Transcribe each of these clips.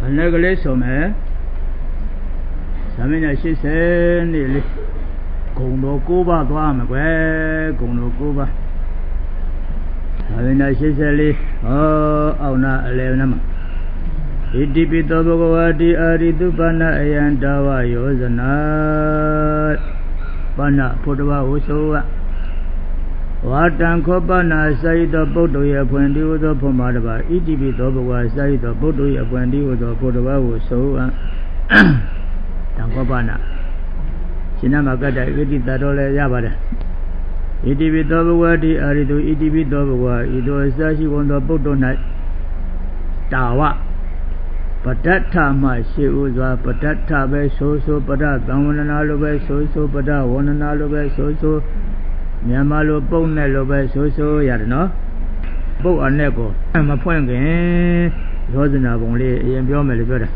Negale some Samina she said nearly Gondo Cuba Guamague, Gondo Cuba. Having a Sicily, Auna Leonam. Idipitoboati Aridupana and Dawa Yosana Pana Putava Uso. What Copana say the Botoya when you the Pomadaba, Idipitoba say the Botoya when you the Putava Uso. Tankopana Sinamagata, Iditadole Yabada. Idipitobawati Aridu Idipitoba, it was Sashi on the Botonite Tawa. Patata, my she was a patata, so patata, one and all over, so patata, one and all over, so Yamalo Bonello, so Yarno. Bo and Nebo. I'm a point again. Rosina only in Biomel.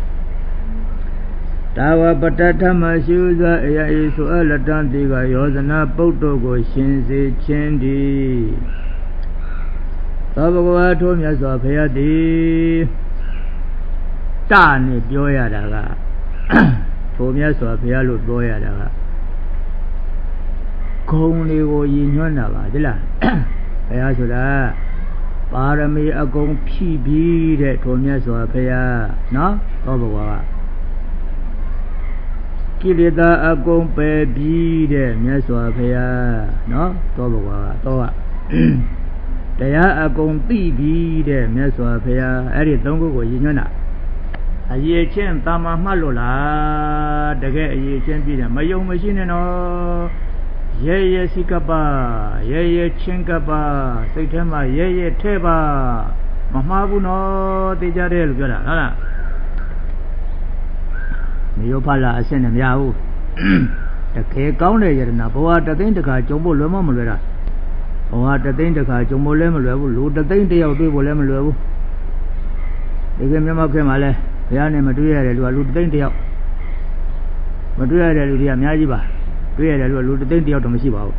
Tawa patata, my shoes are so alatantiga, Yosana, Botogo, Shinzi, Chendi. Tabago told me as a payadi. Tani Bioya Daga Tomias of Pialo Boya Daga Coney or Yinonava Dilla Ayasula Parami Agong PB de Tomias of Paya no Tobawa Kilida Agong Baby de Miaswa Paya no Tobawa Toa Daya Agong PB de Miaswa Paya Eri Dongo Yinona a year chain, Tama Malola, the gay ye chain be a mayo machine and all. Ye Sikaba, ye Chinkaba, Satama, ye Teba, Mamabuno, the Jarel Gala. Miopala, send him Yahoo. The cake counter, Napoa, the thing the car, Jumbo Lemon, or the thing the car, Jumbo Lemon, loot the thing they will be Lemon. They gave me a Male. Yana Madria, loot the India. Madria, Yajiba. Clear, loot the India to Messiba.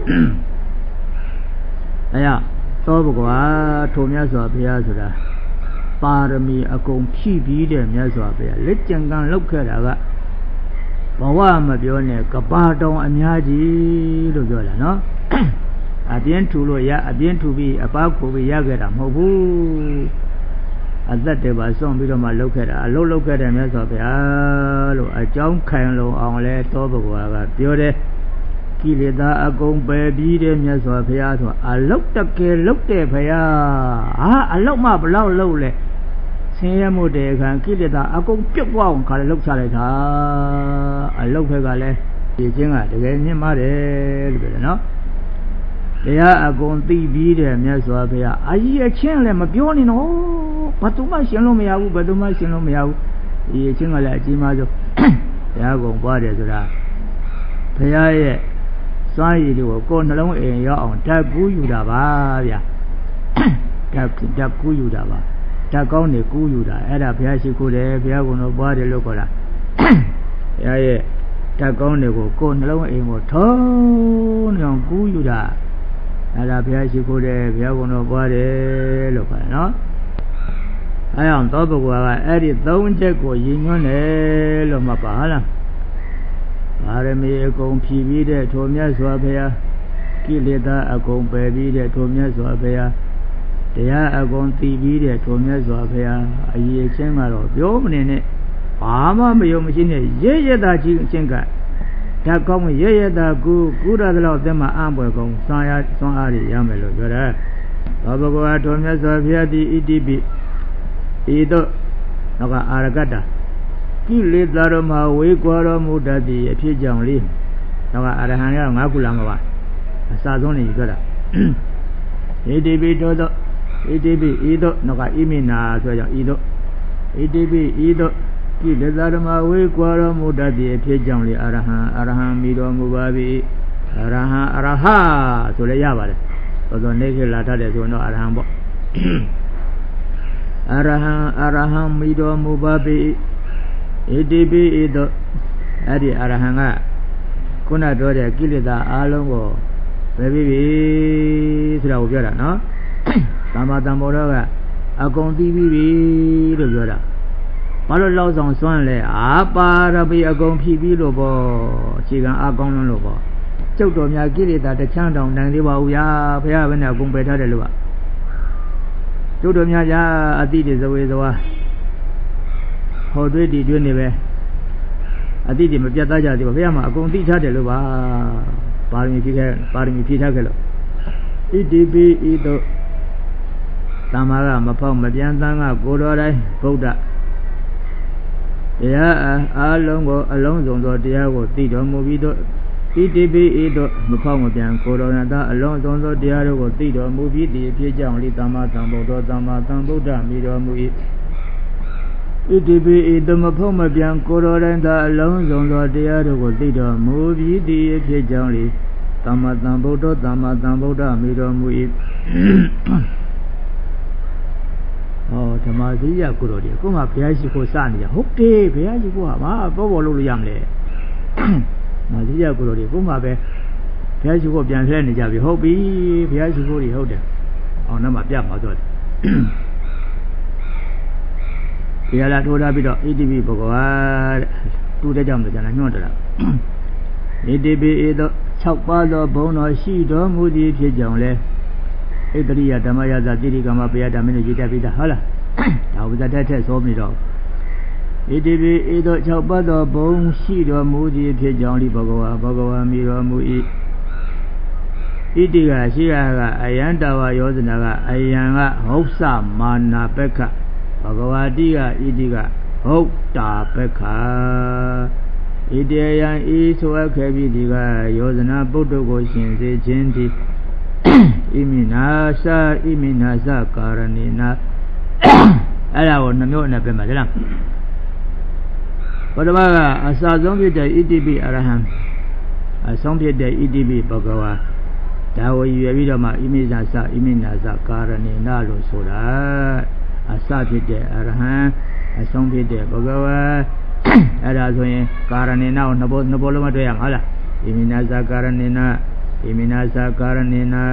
Aya, Toboa, Tomiasa, Piazza. Parami, a compi, Miasa, let Jangan look at Aga. Bawa Mabione, Capato, and Yaji, Lugola, no? At the end to Loya, at the end to be a Paco, Yagara, Mobu. At that day, by some bit of my look at a low look at a mess of a jump kind of on let Tobago, Piore, Kilida, a gong baby, the mess of Piato. I looked at the Pia. I look my low le. Same day can Kilida, a gong pick one, can look at it. I look at Gale, the Jinga, the game, Mare, no? They are going to be there, Miaswapia. I hear Chenlem a Bioni, no, but too much Yellow, but too much Yellow. Ye Chinga Jimazo. They are going body to that. Paya, sorry, you will go along in your own Tagu Yudava. Taku Yudava. Takoni Kuyuda, Ada Piashi could have no body look at that. Yeah, Takoni will go along in what tone young Kuyuda. Ada Piashi could have no body look at no. I am Tobago, Eddie, don't check what you know, Lomapala. Parami, a compi, the Tomia Swapea, Kilida, a compi, the Tomia Swapea. They are going to be the Tomia Swapea, a year chamber of Yomine. Ama, my machine, yea, that chinka. Takom, yea, that good other them are amble, some are Yamelo. Tobago, Tomia Swapea, the EDB. Either Naga Aragata. Kilidlaroma, Wigwara Mudadi, a pigeon leaf. Naga Arahanga, Makulama. A Sazoni, you got it. EDB Dodo, EDB, Edo, Naga Imina, Edo. EDB, Edo, Kilidlaroma, Wigwara Mudadi, a pigeon leaf, Arahan, Mido Mubabi, Araha, to the Yavad. So the naked latter, there's no Arahambo. Araham Mido Mubabi EDB Edo Adi Arahanga Kuna Dore Kilida Alongo Baby Sravera, no? Tamata Moraga Agon TV Rugura ဘာလို့လောက်ဆောင်စွန့်လဲအာပါရမီအကုန်ဖြည့်ပြီးလို့ပေါ့အခြေခံအကောင်းလုံးလို့ပေါ့ကျုပ်တော်များကိလေသာတချမ်းတောင်နိုင်သေးပါဘူးဗျာဘုရားဘယ်နဲ့အကုန်ပယ်ထားတယ်လို့ကကျုပ်တော်များဗျာအတိတွေဇဝေဇဝါဟောတွေးတည်ကျွနေပဲအတိတွေမပြတ်သားကြသေးပါဘုရားမှာအကုန်သိထားတယ်လို့ပါရမီဖြည့်ထားခဲ့လို့ဣတိပိဣတုတမ္မာကမဖောက်မပြန်သံကကိုတော်တိုင်းဗုဒ္ဓတရားအားလုံးကိုအလုံးစုံသောတရားကိုသိတော်မူပြီးတော့ဣတိပိဣတုမဖောက်မပြန်ကိုတော်နာအလုံးစုံသောတရားတို့ကိုသိတော်မူပြီးဒီဖြစ်ကြောင့်လိသမ္မာသမ္ဗုဒ္ဓသမ္မာသမ္ဗုဒ္ဓမိတော်မူ၏ဣတိပိဣတုမဖောက်မပြန်ကိုတော်တိုင်းသာအလုံးစုံသောတရားတို့ကိုသိတော်မူပြီးဒီဖြစ်ကြောင့်လိသမ္မာသမ္ဗုဒ္ဓသမ္မာသမ္ဗုဒ္ဓမိတော်မူ၏ဓမ္မစရိယကိုတော်ဒီအခုမှဘုရားရှိခိုးစနေကြဟုတ်တယ်ဘုရားရှိခိုးကဘာပေါ်လို့ရမလဲဓမ္မစရိယကိုတော်ဒီအခုမှပဲဘုရားရှိခိုးပြန်လှည့်နေကြပြီဟုတ်ပြီဘုရားရှိခိုးတွေဟုတ်တယ်အောင်နောက်မှပြမှာဆိုတယ်ဘုရားလာထိုးထားပြီးတော့ဣတိပိဘဂဝါတူတဲ့ကြောင့်လည်းကျန်တာညွှန်တလားဣတိပိဧသော6ပါးသောဘုံတော်ရှိတော်မူသည်ဖြစ်ကြောင်းလဲဣတရိယဓမ္မယဇတိရိကမပယဓမ္မနဲ့ရေးတတ်ပြီးသားဟုတ်လားဒါဝဇ္ဇတက်ထက်ဆိုပြီးတော့ဣတိပိဧသော6ပါးသောဘုံရှိတော်မူသည်ဖြစ်ကြောင်းလိဘဂဝါမိတော်မူ၏ဣတိကရှိကအယံတဝယောဇနာကအယံကဟုတ်စမာနာပက္ခဘဂဝတိကဣတိကဟုတ်တာပက္ခဣတေယံဤဆိုအပ်ခဲ့ပြီးဒီကယောဇနာပုဒ္ဓကိုရှင်စေခြင်းသည်ဣမိနာသကာရဏိနာအဲ့ဒါကိုနှမျိုးနဲ့ပြမှာလေလားပထမကအစဆုံးဖြစ်တဲ့ဣတိပိအရဟံအဆုံးဖြစ်တဲ့ဣတိပိဘဂဝါဒါကိုရွယ်ပြီးတော့မှဣမိနာသကာရဏိနာလို့ဆိုတာအစဖြစ်တဲ့အရဟံအဆုံးဖြစ်တဲ့ဘဂဝါအဲ့ဒါဆိုရင်ကာရဏိနာကိုနှစ်ဘောလုံးမတွေ့ရမှာဟုတ်လားဣမိနာသကာရဏိနာဣမိနာသကာရဏိနာ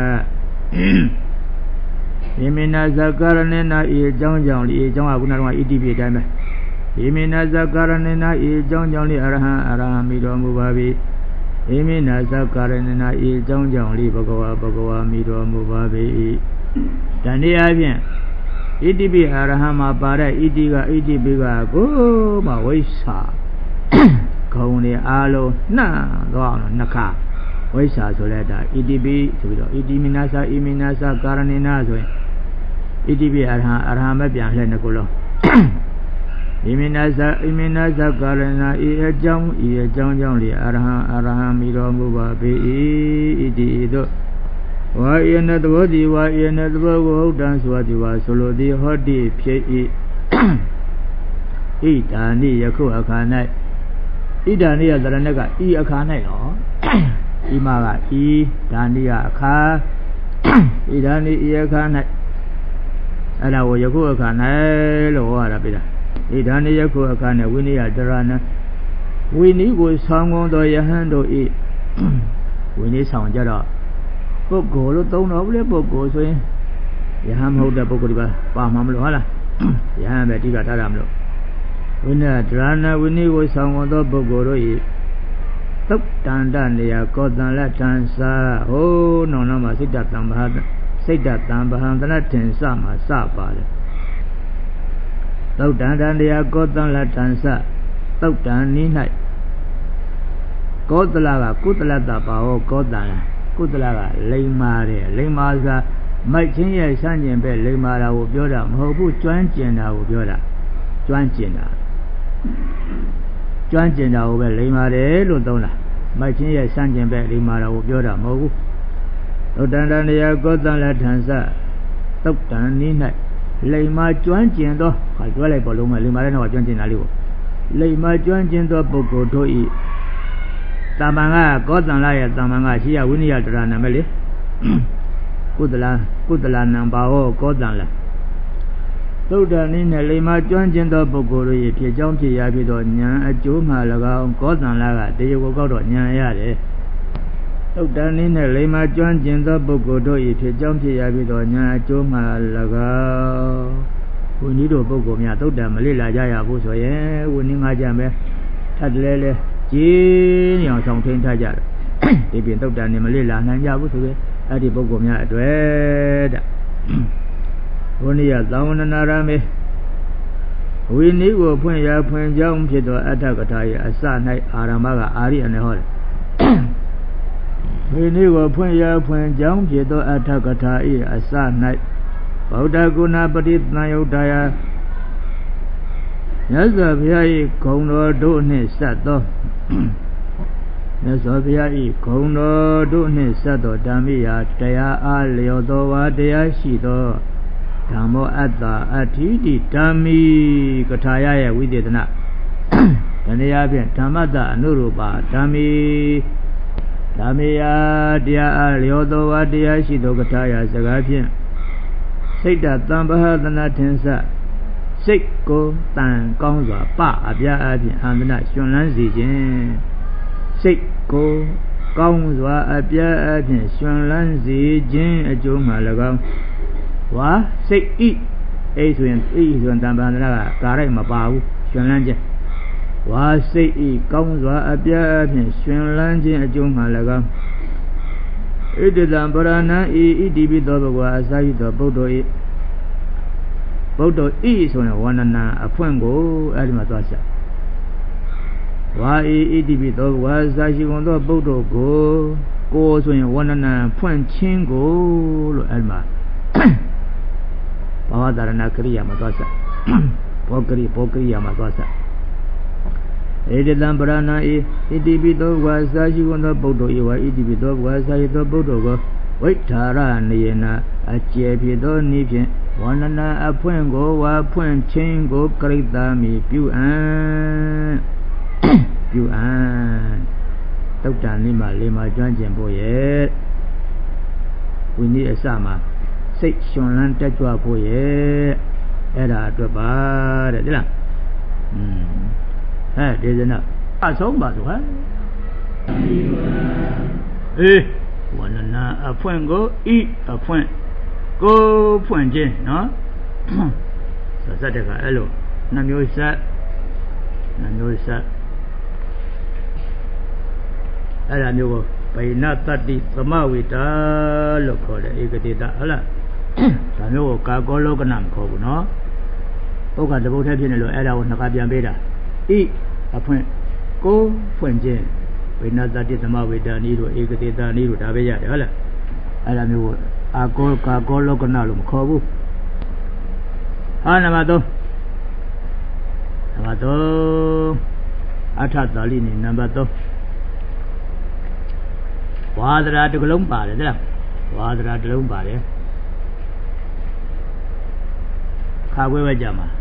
ဣမိနာသကာရဏိနာဤအကြောင်းကြောင့်ဤအကြောင်းကခုနကဣတိပိတိုင်းပဲဣမိနာသကာရဏိနာဤအကြောင်းကြောင့်ဤအရဟံမိတော်မူပါ၏ဣမိနာသကာရဏိနာဤအကြောင်းကြောင့်ဤဘဂဝါမိတော်မူပါ၏တဏှိအပြင်ဣတိပိအရဟံမှာပါတဲ့ဣတိပိကကိုမှဝိစ္ဆာခေါင်းနေအားလုံးနှံ့သွားအောင်နှစ်ခါဝိစ္ဆာဆိုလဲဒါဣတိပိဆိုပြီးတော့ဣတိမိနာသကာရဏိနာဆိုရင်ဣတိပိအရဟံပဲပြန်လှည့်နှစ်ခုလုံးဣမိနာသကာရဏဤအကြောင်းကြောင့်လေအရဟံမိတော်မူပါ၏ဣတိသို့ဝါယေနသဘောတိဝါယေနသဘောကိုဟုတ်တံဆိုသည်ဝါဆိုလိုသည်ဟောတိဖြစ်၏ဣဒာနိယခုအခါ၌ဣဒာနိယသရဏကဤအခါ၌နော်ဤမှာကဤဒါနိယအခါဣဒာနိဤအခါ၌အဲ့ဒါကိုယခုအခါ၌လို့ဟောရတာပြတာဣဒာနိယခုအခါ၌ဝိနည်းတရဏဝိနည်းကိုဆောင်းကုန်သောယဟန်တို့ဤဝိနည်းဆောင်ကြတော့ပုဂ္ဂိုလ်လို့သုံးတော့ဘူးလေပုဂ္ဂိုလ်ဆိုရင်ယဟန်မဟုတ်တဲ့ပုဂ္ဂိုလ်ဒီပါမှာမလို့ဟုတ်လားယဟန်ပဲတိကထားတာမလို့ဝိနည်းတရဏဝိနည်းကိုဆောင်းကုန်သောပုဂ္ဂိုလ်တို့ဤသုတ်တန္တနေယကောတံလထံစာဟိုးနောင်နောက်မှာစိတ်တတံဘာသနထင်စမှာစပါတယ်သုတ်တန္တနေယကောတံလထံစသုတ်တန်နီး၌ကောသလကကုသလတပါဟောကောတံကုသလကလိမ္မာတယ်လိမ္မာစာမိုက်ချင်းရဲ့စန့်ကျင်ပဲလိမ္မာတာကိုပြောတာမဟုတ်ဘူးကျွမ်းကျင်တာကိုပြောတာကျွမ်းကျင်တာကိုပဲလိမ္မာတယ်လို့သုံးတာမိုက်ချင်းရဲ့စန့်ကျင်ပဲလိမ္မာတာကိုပြောတာမဟုတ်ဘူးသုတ်တန္တနေယကောတံလထံစသုတ်တန်နီး၌လိမ္မာကျွမ်းကျင်သောဟာပြောလိုက်ပါလုံးမလိမ္မာတဲ့တော့ကျွမ်းကျင်တာလေးကိုလိမ္မာကျွမ်းကျင်သောပုဂ္ဂိုလ်တို့ဤတမ္ပံကကောတံလရဲ့တမ္ပံကရှိရဝိနည်းတရဏံပဲလေကုသလနံပါဟောကောတံလသုဒ္ဓနိနဲ့လိမ္မာကျွမ်းကျင်သောပုဂ္ဂိုလ်တို့၏ဖြစ်ကြောင်းဖြစ်ရာဖြစ်သောဉာဏ်အကျိုးမှ၎င်းကောတံလကတရားကိုကောက်တော့ဉာဏ်ရတယ်သုဒ္ဓနိနဲ့လိမ္မာကျွမ်းကျင်သောပုဂ္ဂိုလ်တို့၏ဖြစ်ကြောင်းဖြစ်ရာဖြစ်သောဉာဏ်အကျိုးမှ၎င်းဝိနည်းတို့ပုဂ္ဂိုလ်များသုတ်တံမလေ့လာကြရဘူးဆိုရင်ဝိနည်းငါးကြံပဲထပ်လဲလဲကြီးနေအောင်ဆောင်ထိန်ထားကြတယ်ဒီပြင်သုတ်တံနေမလေ့လာနိုင်ကြဘူးဆိုရင်အဲ့ဒီပုဂ္ဂိုလ်များအတွေ့တဲ့ဘုန်းကြီးကသာဝဏနာရမေဝိနည်းကိုဖွင့်ရဖွင့်ကြောင်းဖြစ်သောအဋ္ဌကထာရဲ့အစ၌အာရမကအာရိအနေဟောတယ်ဝိနည်းကိုဖွင့်ရဖွင့်ကြောင်းဖြစ်သောအဋ္ဌကထာ၏အစ၌ဗုဒ္ဓဂုဏပฏิသံယုတ်တရာမြတ်စွာဘုရား၏ဂုဏ်တော်တို့နှင့်ဆက်သောမြတ်စွာဘုရား၏ဂုဏ်တော်တို့နှင့်ဆက်သောဓမ္မိယာတရားအားလျော်သောဝါတရားရှိသောဓမ္မောအတ္တအဋ္ဌိတိဓမ္မိကထာယရဲ့ဝိသေသနတနည်းအားဖြင့်ဓမ္မတ္တအနုရူပါဓမ္မိဓမ္မိယာတရားအားလျော်သောဝါတရားရှိသောကထာယစကားဖြင့်စိတ်တတံပဟသနာထင်စစိတ်ကိုတန်ကောင်းစွာပအပြားအပြင်အန္တနာရှင်လန်းစေခြင်းစိတ်ကိုကောင်းစွာအပြားအပြင်ရှင်လန်းစေခြင်းအကျိုးမှ၎င်းဝါစိတ်ဤအိဆိုရင်တံပဟသနာကကာရိုက်မပါဘူးရှင်လန်းခြင်းဝါစိတ်ဤကောင်းစွာအပြားအပြင်ရှင်လန်းခြင်းအကျိုးမှ၎င်းဣတိတံပရဏံဤဣတိပိသောဘဂဝါအစာယိသောဗုဒ္ဓဤဗုဒ္ဓဤဆိုရင်ဝန္ဒနာအဖွင့်ကိုအဲ့ဒီမှာသွားချက်ဝါဤဣတိပိသောဘဂဝါအစာရှိကုန်သောဗုဒ္ဓကိုဆိုရင်ဝန္ဒနာဖွင့်ခြင်းကိုလို့အဲ့ဒီမှာဘာဝတရဏကရိယာမှာသွားချက်ဘောကရိယာမှာသွားချက်ဣတိတံပရဏံဣတိပိသောဘဂဝါအစာရှိကုန်သောဗုဒ္ဓဤဝါဣတိပိသောဘဂဝါအစာရှိသောဗုဒ္ဓကိုဝိဋ္ဌာရနေယနာအကျေဖြစ်သောနိဖြင့်ဝန္ဒနာအဖွင့်ကိုဝါဖွင့်ခြင်းကိုကရိတာမိပြုအံတုတ်တန်လေးမှာလေးမှာကျွမ်းကျင်ဖို့ရဲ့ဝိနည်းအစမှာစိတ်ရှင်လန်းတက်ကြွဖို့ရဲ့အဲ့ဒါအတွက်ပါတဲ့ဒီလားဒီစနအဆုံးပါဆိုဟဲ့ဝန္ဒနာအဖွင့်ကိုအဖွင့်ကိုဖွင့်ခြင်းနော်စတဲ့ကအဲ့လိုနှမျိုးဆက်အဲ့ဒါမျိုးကိုဗိနတတ္တိသမဝေတာလို့ခေါ်တယ်ဧကတိတဟုတ်လားဒါမျိုးကိုကာကောလောကနာမခေါ်ဘူးနော်ပုဂ္ဂတပုတ်ထဲဖြစ်နေလို့အဲ့ဒါကိုနှစ်ခါပြန်ပေးတာအဖွင့်ကိုဖွင့်ခြင်းဝိနတတ္တိသမဝေတာနည်းတို့ဧကတိတနည်းတို့ဒါပဲရတယ်ဟုတ်လားအဲ့ဒါမျိုးကိုကာကောလောကနာလို့မခေါ်ဘူးနံပါတ်3အထသာလိနေနံပါတ်3ဝါဒရာတစ်လုံးပါတယ်တဲ့လားဝါဒရာတစ်လုံးပါတယ်ခါခွဲပဲကြမှာ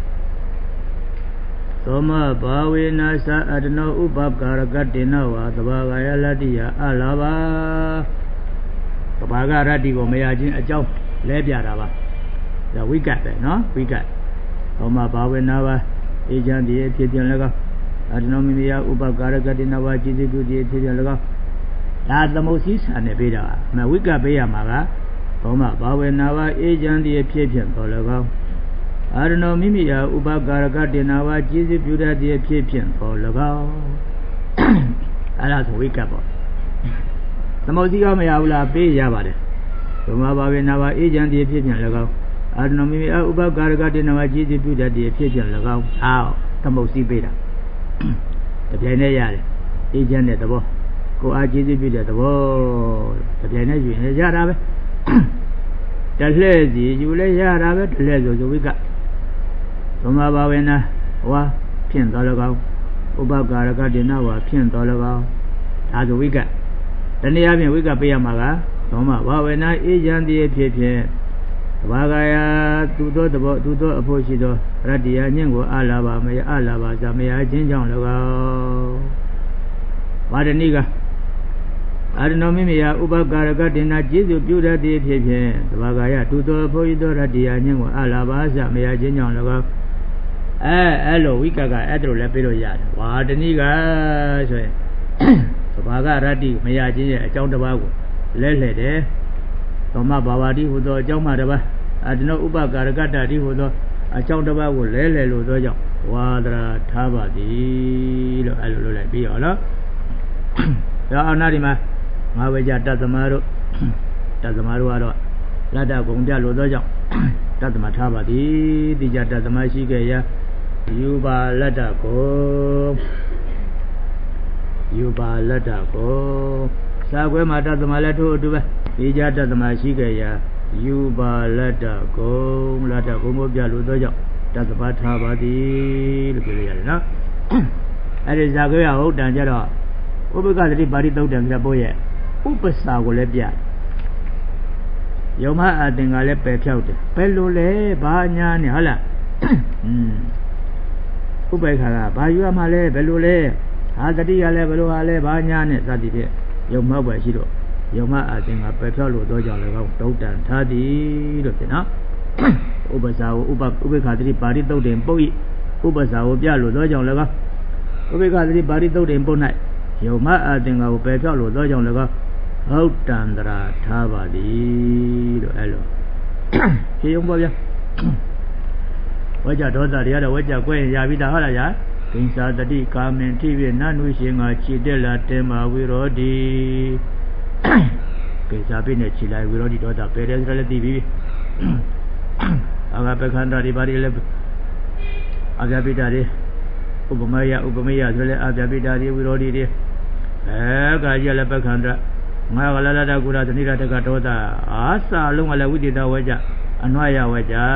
သောမဘာဝေနာသအတနောဥပကာရကတေနဝါသဘာဂယလတ္တိယအလာဘာသဘာဂရတ္တိကိုမရခြင်းအကြောင်းလဲပြတာပါဒါဝိကတ်ပဲနော်ဝိကတ်သောမဘာဝေနာဝါအေချမ်းတည်းဖြစ်ပြန်၎င်းအတနောမိမိယဥပကာရကတေနဝါจิตတုတည်းဖြစ်ပြန်၎င်းဒါသမုတ်စည်းဆန်နေပေးတာမဝိကပေးရမှာကဘောမဘာဝေနာဝအေချမ်းတည်းဖြစ်ပြန်တော်၎င်းအာရဏောမိမိယဥပကာရကတေနာဝจิตပြုတတ်တည်းဖြစ်ပြန်တော်၎င်းအဲ့ဒါဆိုဝိကပေါ့သမုတ်စည်းကမရဘူးလားပေးရပါတယ်ဘောမဘာဝေနာဝအေချမ်းတည်းဖြစ်ပြန်၎င်းအာရဏောမိမိယဥပကာရကတေနာဝจิตပြုတတ်တည်းဖြစ်ပြန်၎င်းသမုတ်စည်းပေးတာတပြိုင်တည်းရတယ်အေချမ်းတဲ့သဘောကိုအားကျေးဇူးပြုတဲ့သဘောတပြိုင်နဲ့ယူရင်ရတာပဲတလှဲ့စီယူလဲရတာပဲတလှဲ့ဆိုဝိကသမ္မာဘာဝေနာဝါဖြင့်တော်၎င်းဥပကာရကတေနဝါဖြင့်တော်၎င်းဒါဆိုဝိကတနည်းအားဖြင့်ဝိကပေးရမှာကသမ္မာဘာဝေနာအေချမ်းတည်းဖြစ်ဖြစ်ဘာဂယာသူသောသဘောသူသောအဖို့ရှိသောရတ္တိယညင့်ကိုအလာပါမယအလာပါဇာမယချင်းကြောင့်၎င်းဝါဒနိကအာရဏောမိမိယဥပကာရကတေနာကျေးဇူးပြုတတ်သည်ဖြစ်ဖြင့်သဘာဂယသူသောဘုရားသောရတ္တိယညင့်ကိုအလာပါဇာမယချင်းကြောင့်၎င်းအဲ့လိုဝိကကအဲ့ဒါလိုလည်းပြေလို့ရတယ်ဝါဒနိကဆိုရင်သဘာဂရတ္တိမယချင်းရဲ့အကြောင်းတစ်ပါးကိုလဲလှည့်တယ်သမဘာဝတိဟူသောအကြောင်းမှတစ်ပါးအတနောဥပကာရကတ္တိဟူသောအကြောင်းတစ်ပါးကိုလဲလို့သောကြောင့်ဝါဒရာထားပါသည်လို့အဲ့လိုလုပ်လိုက်ပြီးရောနော်ဒါအောင်နာဒီမှာငါဝေကြတသမတို့ကတော့လတ္တဂုံပြလို့သောကြောင့်တသမထားပါသည်တိကြတမရှိခဲ့ရာယူပါလတ္တကိုစာခွဲမှာတသမလည်းထို့အတူပဲတိကြတမရှိခဲ့ရာယူပါလတ္တကုံကိုပြလို့သောကြောင့်တသမထားပါသည်လို့ပြောရတယ်နော်အဲ့ဒီဇာခွဲရဟုတ်တန်ကြတော့ဥပ္ပကသတိပါဠိသုတ်တံပြပို့ရဲ့ဥပ္ပစာကိုလည်းပြယုံမအတင်ကလည်းပယ်ဖြောက်တယ်ဘယ်လိုလဲဘာညာနဲ့ဟုတ်လားဥပ္ပေခါကဘာယူရမှလဲဘယ်လိုလဲဟာတတိကလည်းဘယ်လိုဟာလဲဘာညာနဲ့စသည်ဖြင့်ယုံမပဲရှိတော့ယုံမအတင်ကပယ်ဖြောက်လို့တော့ကြောင့်လည်းကောင်းတုတ်တန်ထားသည်လို့ဖြစ်နော်ဥပ္ပစာကိုဥပ္ပေခါသတိပါဠိသုတ်တင်ပုတ်ဤဥပ္ပစာကိုပြလို့တော့ကြောင့်လည်းကောင်းဥပ္ပေခါသတိပါဠိသုတ်တင်ပုတ်၌ယုံမအတင်ကကိုပယ်ဖြောက်လို့တော့ကြောင့်လည်းကောင်းဟုတ်တန်တရာထားပါသည်လို့အဲ့လိုဖြေရုံပေါ့ဗျာဝကြဒေါသတွေကတော့ဝကြကွဲရင်ရပြီးသားဟုတ်လားညာဒိဉ္စာတတိကာမင်ထိဖြင့်နတ်နုရှင်ကခြေတက်လာတင်မာဝိရောဓိကိစ္စပြည့်နဲ့ခြေလိုက်ဝိရောဓိဒေါသပယ်တယ်ဆိုတော့လည်းသိပြီအာဂပခန္ဓာတွေဘာတွေလဲအာပြပိတာတွေဥပမေယဆိုလည်းအာပြပိတာတွေဝိရောဓိတွေကာကြီးလည်းပခန္ဓာငါကလလတကုရသနိရတကဒေါသအာစာလုံးကလည်းဝိသေသဝေကြအနွားရဝေကြ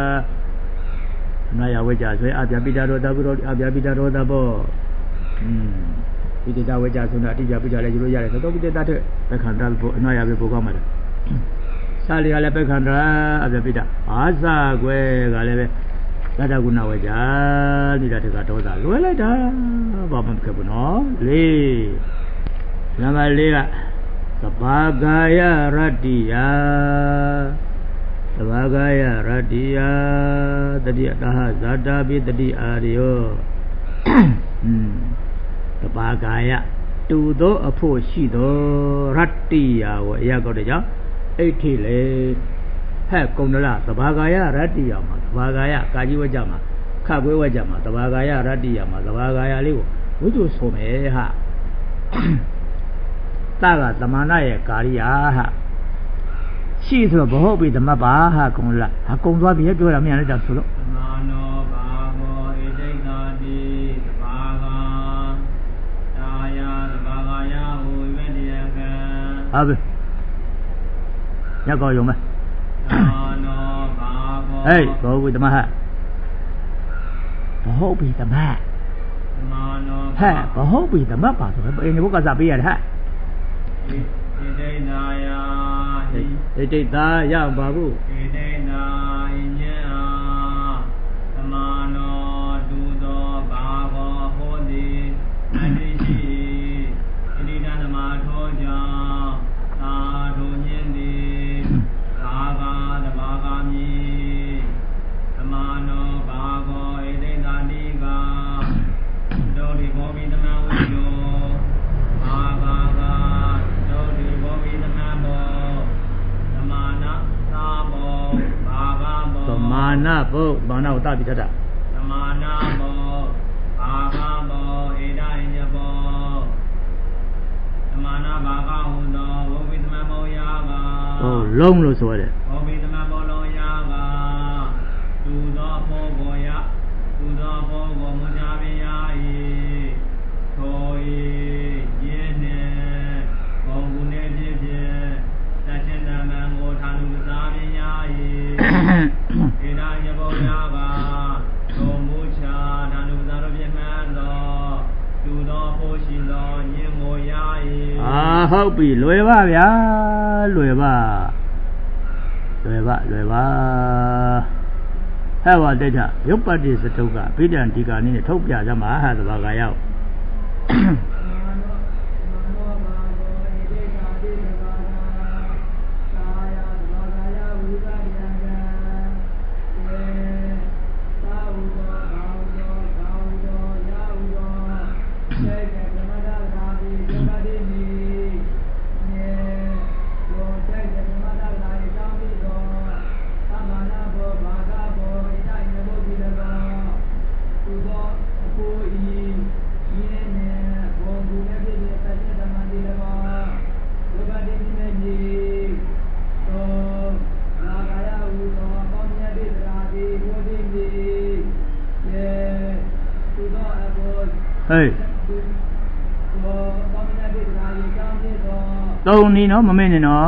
ဆိုရင်အပြပိတာဒေါသဘုရောအပြပိတာဒေါသပေါ့ဝိသေသဝေကြဆိုတာအတိပြပိတာလည်းယူလို့ရတယ်သောဝိသေသတဲ့ပက္ခန္တဘုအနွားရပဲပိုကောင်းမှာတယ်စာလီကလည်းပက္ခန္တအပြပိတာအာစာကွယ်ကလည်းပဲသတ္တကုဏဝေကြနိရတကဒေါသလွယ်လိုက်တာဘာမှမခက်ဘူးနော်နံပါတ် 4ကသဘာဂာယရတ္တိယတတိယတဟဇာတာပိတတိအာရယောသဘာဂာယတူသောအဖို့ရှိသောရတ္တိယဝအရာကောက်တဲ့ကြောင့်အိဋ္ဌိလေဟဲ့ကုံဒလသဘာဂာယရတ္တိယမှာသဘာဂာယကာကြီးဝကြမှာခကွေးဝကြမှာသဘာဂာယရတ္တိယမှာသဘာဂာယလေးကိုဝိတုဆိုမယ်ဟာတကသမဏရဲ့ကာရိယာဟာရှိဆိုတော့ဘဟုတ်ပြီသမတ်ပါဟာကုံလားဟာကုံသွားပြီပြောတာမရလိုက်တာဆိုတော့သမနောဘာဂောဣဒိတာတိသဘာဂာတာယသဘာဂာယဟူဝိတယကံဟုတ်ပြီညကောယုံမယ်သမနောဘာဂောဟေးဘောဝိသမဟဘဟုတ်ပြီသမတ်သမနောဟဲ့ဘဟုတ်ပြီသမတ်ပါဆိုတော့အင်းဘုကစားပေးရတယ်ဟာဣဒိနာယဣဒိတာယဘာဘူးဣဒိနာညံသမနောတူသောဘာဂောဟောတိအတိရှိဣဒိနာသမထောကြောင့်သာထုညင်းသည်သာဂာတဘာဂာမိသမနောဘာဂောဣဒိတာတိကဒုတိဘောမိသမဝိယောဘာဂာမာနဘုမာနကိုတပိဋ္ဌတာသမာနဘောဘာဂဘောဣဒိညဘောသမာနဘာဂဟုသောဝိဝိသမမောယာကဟုတ်လုံးလို့ဆိုရတယ်ဝိဝိသမမောလောယာကသူသောဘောဘောယသူသောဘောဘောမူဇာပိယဤထိုဤယင်းနှင့်ဘောဂုနေဖြစ်ဖြစ်သတ္တနမံကိုထာနုပစာပိယဤဣဒာယဘောယာကသောမူချာဓာနုပဇာရပြမှန်သောသူသောဖို့ရှိသောညင်ကိုရာ၏ဟုတ်ပြီလွယ်ပါဗျာလွယ်ပါဟဲ့ပါတိဋ္ဌရုပ်ပတ္တိစတုကဗိဒံဒီကာနည်းနဲ့ထုတ်ပြကြမှာဟာသဘာဂါရောက်ဟဟေးသုံးနီးနော်မမေ့နဲ့နော်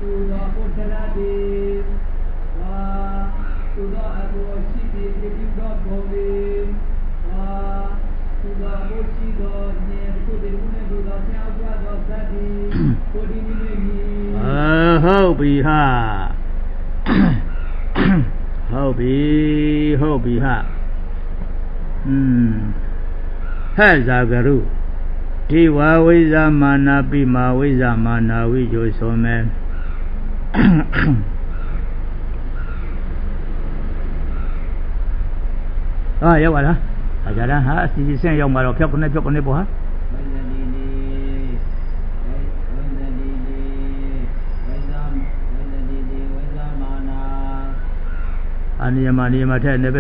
ဟုတ်ပြီဟာဟုတ်ပြီဟာဟဲ့ဇာကရုဒီဝဝိဇာမာနာပိမာဝိဇာမာနာဝိဇိုဆိုမယ်ရောက်ပါလားအကြမ်းဟာအစီအစဉ်ရောက်မှာတော့ဖြောက်ကနေပေါ့ဟာနေရာမှာထည့်နေပဲ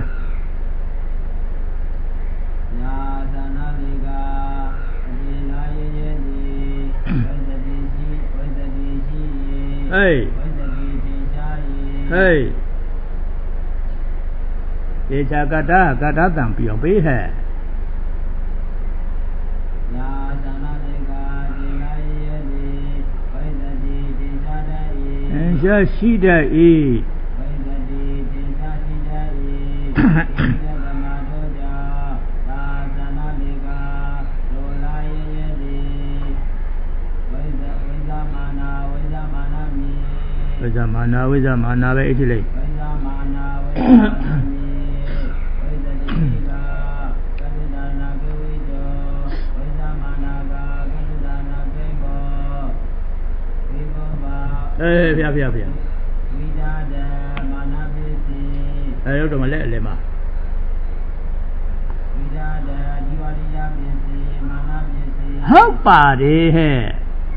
ညာသနာလိကအဒီနာယေယေဒီဝိသတိရှိဟေးဝိသတိတင်ရှားယေဟေးဒေချာကတ္တတံပြောပေးဟဲ့ညာသနာလိကဒီနာယေယေဒီဝိသတိတင်ရှားတတ်ယေရှားရှိတတ်၏ဝိဇာမာနာပဲအစ်လိုက်ဝိဇာမာနာဝိဇာမာနီဝိဇတိကကတ္တနာကေဝိတောဝိဇာမာနာကကတ္တနာကေဘောဝိဘောဘာဖျားဝိဇာဒမာနာပိစီရောက်တော့မလဲအလဲမှာဝိဇာဒဒီဝရိယပိစီမာနာပိစီဟုတ်ပါတယ်ဟဲ့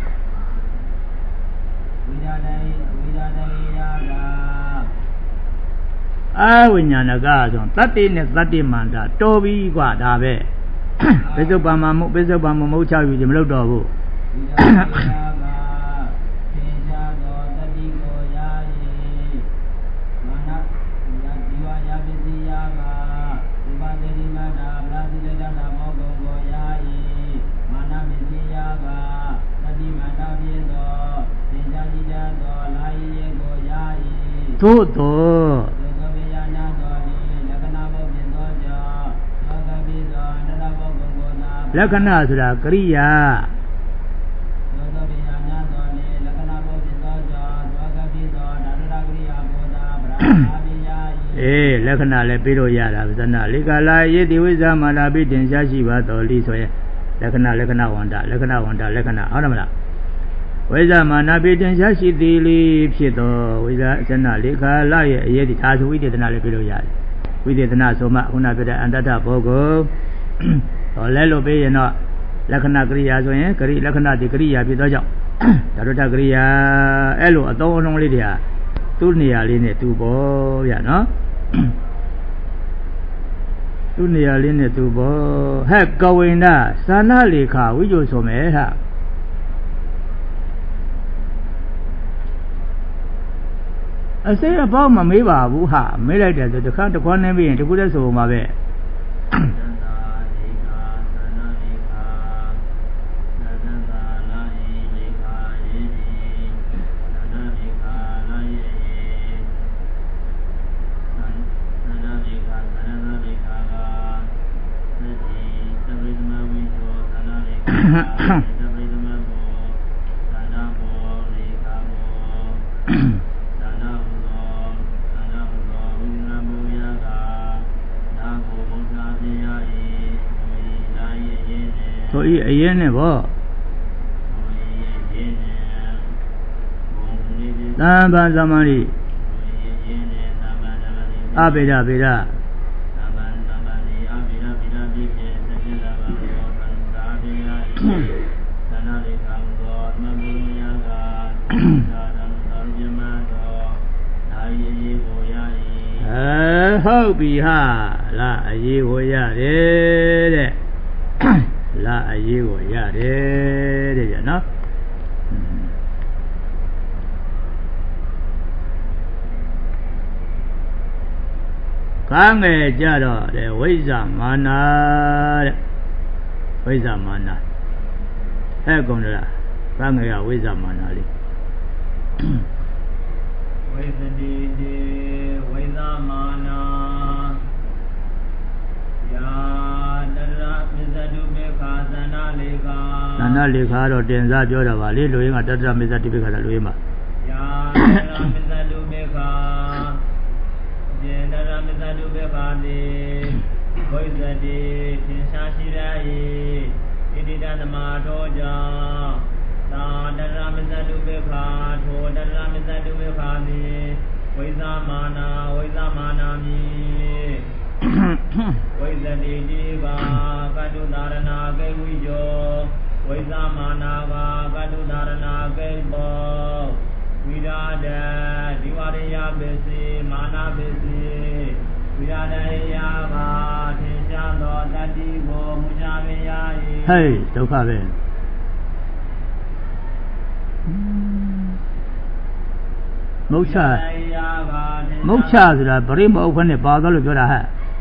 ဝိညာဏကဆိုတတ္တိနဲ့တတ္တိမန္တာတော်ပြီกว่าဒါပဲပိဿုပံမမုတ်ချယူခြင်းမလုပ်တော့ဘူးသို့တော်လက္ခဏာဆိုတာကရိယာလက္ခဏာလည်းပြီးလို့ရတာသနာလေကာလာယေတိဝိဇာမာနာပိတင်ရှားရှိပါတော်လိဆိုရင်လက္ခဏာဝန္တဟုတ်တယ်မလားဝိဇာမာနာပိတင်ရှားရှိသည်လိဖြစ်တော်ဝိဇာသနာလေကာလာရဲ့အရေးဒီသာသဝိတေသနာလည်းပြီးလို့ရတယ်ဝိတေသနာဆိုမှခုနပြတဲ့အန္တတဘောကိုလဲလို့ပေးရင်တော့လက္ခဏာကရိယာဆိုရင်လက္ခဏာဒီကရိယာဖြစ်သောကြောင့်ဓာတုတကရိယာအဲ့လိုအသုံးအနှုန်းလေးတွေကသူ့နေရာလေးနဲ့သူ့ပေါ့ဗျာနော်သူ့နေရာလေးနဲ့သူ့ပေါ့ဟဲ့ကဝိန္ဒသာနာလေခဝိဇ္ဇိုဆိုမယ်ဟာအစိအပေါင်းမမေးပါဘူးဟာမေးလိုက်တယ်ဆိုတစ်ခါတစ်ခွန်းနေပြီးရင်တခုတည်းဆိုမှာပဲဆိုဤအရင်နဲ့ဗောသံဃာသမารိအဘိဓဗေဒဟုတ်ပြီဟာလာအရေးကိုရတယ်တဲ့လာအရေးကိုရတယ်တဲ့ကြနော်刚哎家了的为啥嘛呢？为啥嘛呢？还讲的啦，刚哎呀为啥嘛呢哩？ 为什么为啥嘛呢？呀，那啦，没在就别看在哪里看？ 哪里看到电视表的吧？你录音啊，这没在这边看的录音嘛？ 呀，那啦，没在就别看。那啦，没在就别看的，为什么天下熙来意？一地的马头家，那啦没在就别看，错那啦没在就别看的，为啥嘛呢？为啥嘛呢咪？为什么这个干出大人那给为着？为啥嘛那个干出大人那给包？为啥的？地瓦的呀别是，嘛那别是，为啥的呀个天下多大地个木下边呀？ 嘿，都看呗。目测是啦，不是冇可能报到了叫啦哈。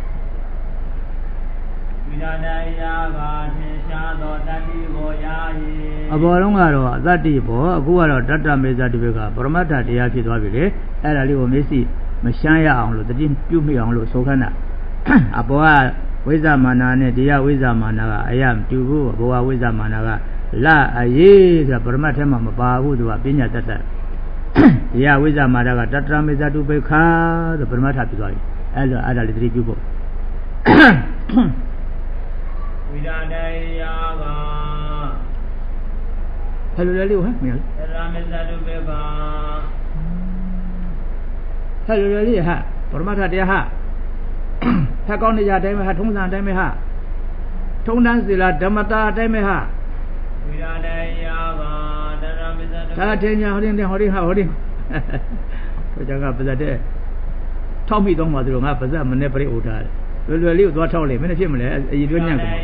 အဘောလုံးကတော့သတ္တိဘောအခုကတော့တတ္တမေဇတိဘက်ကပရမတ္ထတရားဖြစ်သွားပြီလေအဲ့ဒါလေးကိုမျက်စိမရှမ်းရအောင်လို့တတိပြုမိအောင်လို့ဆိုခန္ဓာအဘောကဝိဇ္ဇမာနာနဲ့တရားဝိဇ္ဇမာနာကအယမတူဘူးအဘောကဝိဇ္ဇမာနာကလအရေးဆိုတာပရမတ်ထဲမှာမပါဘူးသူကပညာတတ်တရားဝိဇ္ဇမာနာကတတ္တမေဇတုဘက်ကဆိုပရမတ္ထဖြစ်သွားပြီအဲ့ဒါလေးတတိပြုဖို့ဝိရာဒေယကဟဲ့လိုလေးဟဲ့မင်းရာမေဇတုဘေကဟဲ့လိုလေးဟာပရမတ္ထတရားဟာဖက်ကောင်းနေကြတိုင်းပဲဟာထုံးစံတိုင်းပဲဟာထုံးတန်းစီလားဓမ္မတာတိုင်းပဲဟာဝိရာဒေယကတရာမေဇတုဒါတင်ညာဟောတင်ဟောတင်ဟာဟောတင်ဆိုကြကပါဇတ်တဲ့ထောက်မိတော့မှသူတို့ငါပါဇတ်မနဲ့ပြိဥထားတယ်လွယ်လေးကိုသွားထောက်လေမင်းဖြစ်မလဲအည်တွင်းညံ့ကုန်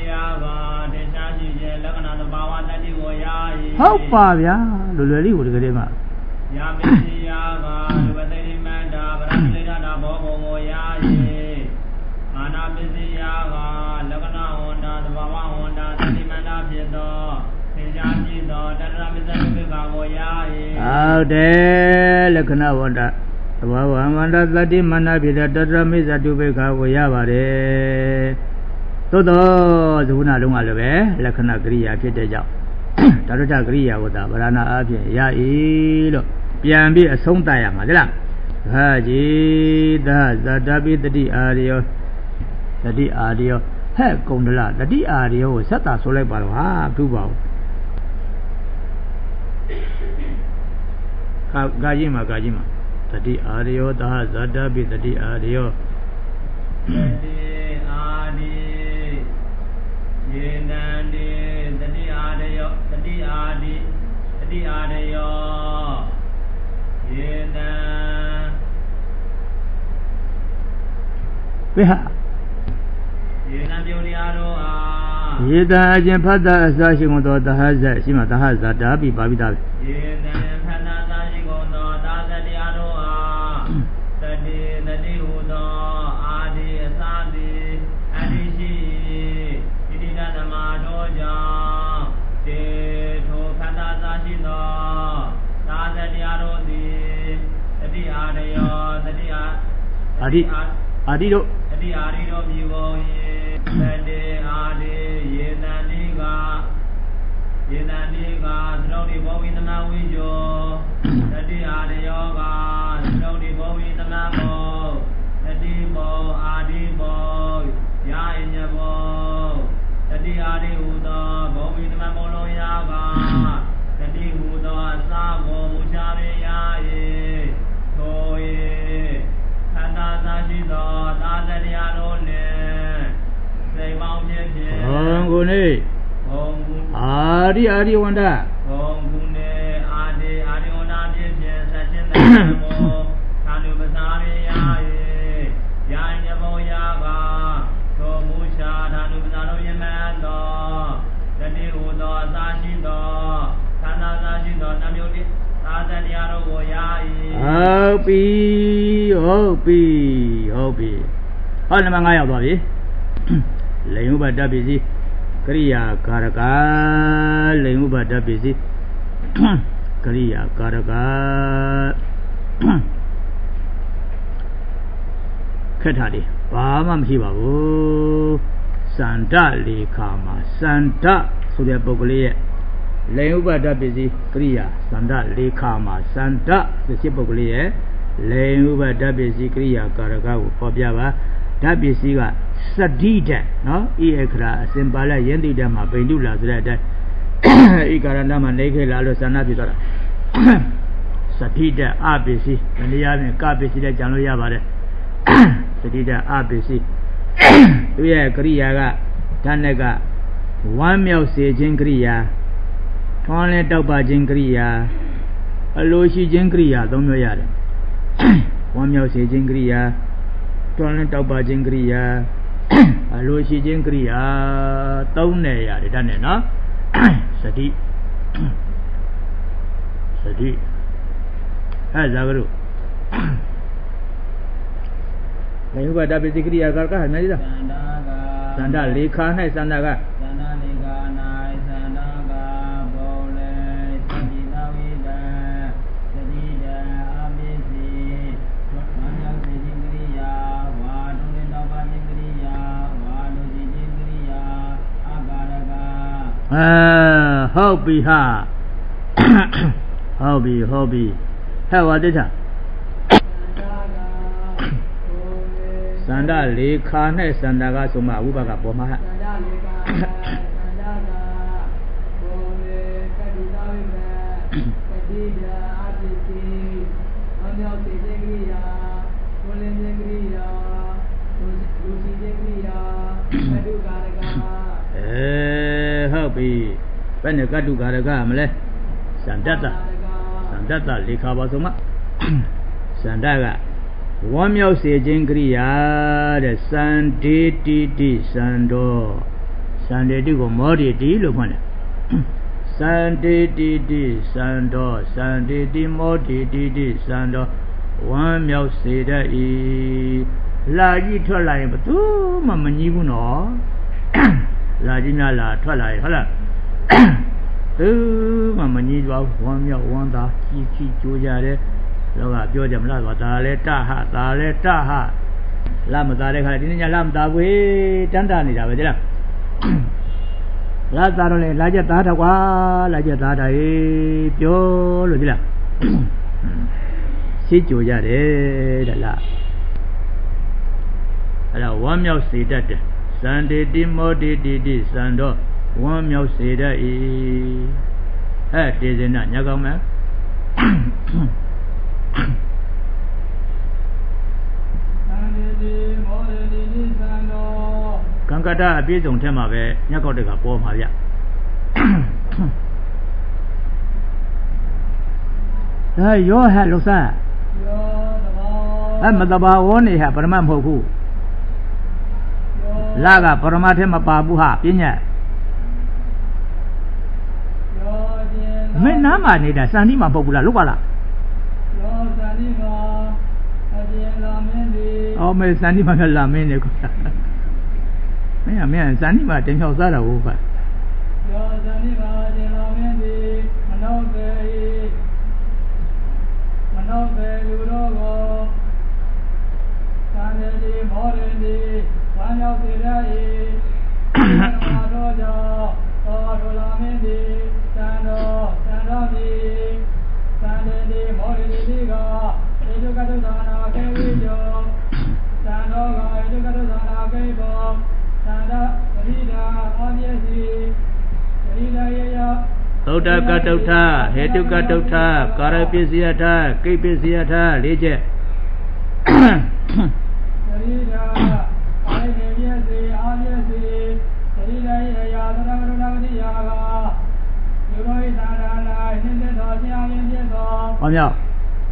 ဟုတ်ပါဗျာလွယ်လေးကိုတကယ်တည်းမှာယာမေစီယာကလူပသိတိမန္တာဗရဏိလိဒနာဘောဘောမောယာယေမာနာပစ္စယာကလက္ခဏာဝန္တာသဘာဝဝန္တာသတိမန္တာဖြစ်သောသင်္ချာဖြစ်သောတတရမစ္စတုပိကမောယာယေဟုတ်တယ်လက္ခဏာဝန္တာသဘာဝဝန္တာသတိမန္တာဖြစ်တဲ့တတရမစ္စတုပိကကိုရပါတယ်သို့တော့သုနာလုံးကလည်းပဲလက္ခဏာကရိယာဖြစ်တဲ့ကြောင့်ဓာတုထကရိယာကိုသာဗရဏအားဖြင့်ရ၏လို့ပြန်ပြီးအဆုံးသတ်ရမှာလေလားဟာကြီးသဇတပိတတိအာရိယောတတိအာရိယောဟဲ့ကုံဒလတတိအာရိယောကိုဆက်တာဆိုလိုက်ပါတော့ဟာပြုပါဦးကာကြီးမှာတတိအာရိယောသဇတပိတတိအာရိယောတတိအာရိယေနန္တိတတိအာရိယောတတိအာရိတတိအာရိယောယေနံဘယ်ဟာယေနံပြုရိယာရောအာယေတအကျင်ဖတ်တာအစာရှိကုန်သောသဟဇတ်ရှိမှသဟဇတ်တာပြီပါပြီသားပဲယေနံဖတ်တာအစာရှိကုန်သောသာသတရားရောအာတတိဟုသောအာဒီအစာတိအတိရှိဣတိတသမတော်ကြောင့်တေထိုဖတ်တာအစာရှိသောသာသတရားရောသည်တတိအာရယောတတိအာအာဒီတို့တတိအာရိတို့မြည်ပုံယေတတိအာဒီယေတန်ဒီကသရုပ်ဒီဘောဝိသမဝိဇောတတိအာရယောကသရုပ်ဒီဘောဝိသမဘောတတိဘောအာဒီဘောယာအညဘောတတိအာရိဟုသောဘောဝိသမဘောလုံးယာကတတိဟုသောအစာဘောမူချရေယာယေသောယေသတ္တသာရှိသောသာတရားတော်နှင့်စိတ်ပေါင်းဖြစ်ဖြစ်ဘုံကိုနေဘုံကုအာရိဝန္ဒဘုံကုနေအာရိဝန္ဒဖြစ်ဖြစ်ဆက်ချင်းတဲ့ဘောသာနုပစာရေယာယေယာညဘောယာကသောမူချာသာနုပစာတော်ယမန်သောတတိဟုသောအသာရှိသောသန္တာသာရှိသောနှမျိုးတိသာတရားတော်ကိုယာ၏ဟုတ်ပြီ好，那么俺要多少？零五百打比西，格里亚嘎达嘎，零五百打比西，格里亚嘎达嘎，看他的，爸妈没吧不？三大里卡嘛，三大苏联不过来。零五百打比西，格里亚三大里卡嘛，三大这些不过来。零五百打比西，格里亚嘎达嘎我跑边吧。打比西个实体的，喏，伊个啦，先把那原地的嘛，本土啦之类的，伊个人他们那个拉了三那比多了，实体的阿比西，人家那嘎比西的讲了也罢的，实体的阿比西，对呀，格里亚个，他那个1秒时间格里亚，团练到8斤格里亚，6时间格里亚都没有的，1秒时间格里亚。团练到8斤格里亚，6时间格里亚都那样的，当然喏，实体，哎，咋个喽？那有个大比格里亚干啥呢？这？三大里卡还三大个？好比哈，好比，还我这啥？三大里卡那三大个什么500个波嘛？好比，反正干嘎么嘞？三大里卡巴什么？三大个，1秒时间格里亚的3 D 3多，3 D 个毛的了看嘞，3 D 3多，3 D 毛的3多，1秒时的垃圾出来不都慢慢尼古喏，垃圾面啦出来好了。都慢慢你说1秒1大，去就家的，那个表姐们那个大嘞大哈，那么大嘞看，今天那么大会长大你知道不？对了，那大了嘞，那就大的话，那就大的表了对了，去就家的啦，好了1秒谁的3 D 毛的3多。1秒时的这人呐，你讲没？刚刚他别种天嘛呗，你搞这个波嘛呀？有还六三？没得吧？我呢还不是蛮破苦，那个不是嘛天嘛巴布哈，别呢？没那么你的山地嘛不过来，路过了。哦，没山地嘛个拉面那个，没有山地嘛真好吃了我看。ဒုက္ခဟေတုကဒုက္ခကာရပစ္စယထကိပစ္စယထ၄ချက်ဘာမြောက်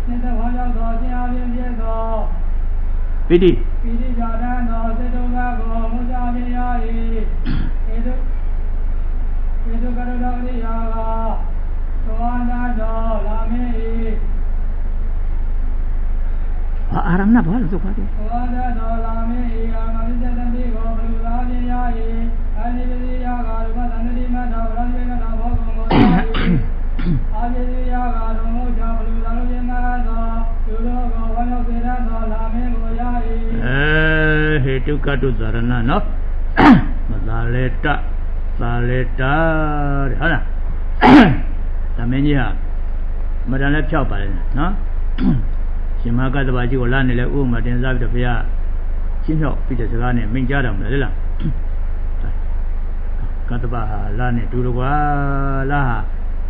ပိဋိဇာတံသောစေတုကကိုမုဇာမြင်ရ၏ဧတုကရတော်ရိယာကသောန္တတော်လာမင်း၏အာရမဏဘာလို့ဆိုခွာတယ်ဝါဒတော်လာမင်းဤအာမဝိဇ္ဇတတိကိုဘလူလာပညာဤအာနိပတိယကာရမသန္တိမတောရဏိကနာဘောကုံကိုအာနိပတိယကာရမောကြောင့်ဘလူလာပညာသောသူတော်ကိုဝါရောက်စေတော်လာမင်းကိုရ၏ဟေတုကတုဇာရဏနော်မသာလေတသာလေတာတဲ့ဟုတ်လားသမင်းကြီးဟာမတန်လည်းဖြောက်ပါလေနော်ရှင်မကတ္တဘာကြီးကိုလာနေလဲဥပမာတင်စားပြီးတော့ဘုရားရှင်းဖြောက်ပြီးတဲ့စကားနဲ့မိန့်ကြားတော်မလဲလားကတ္တဘာဟာလာနေတူတော့ကွာလာဟာ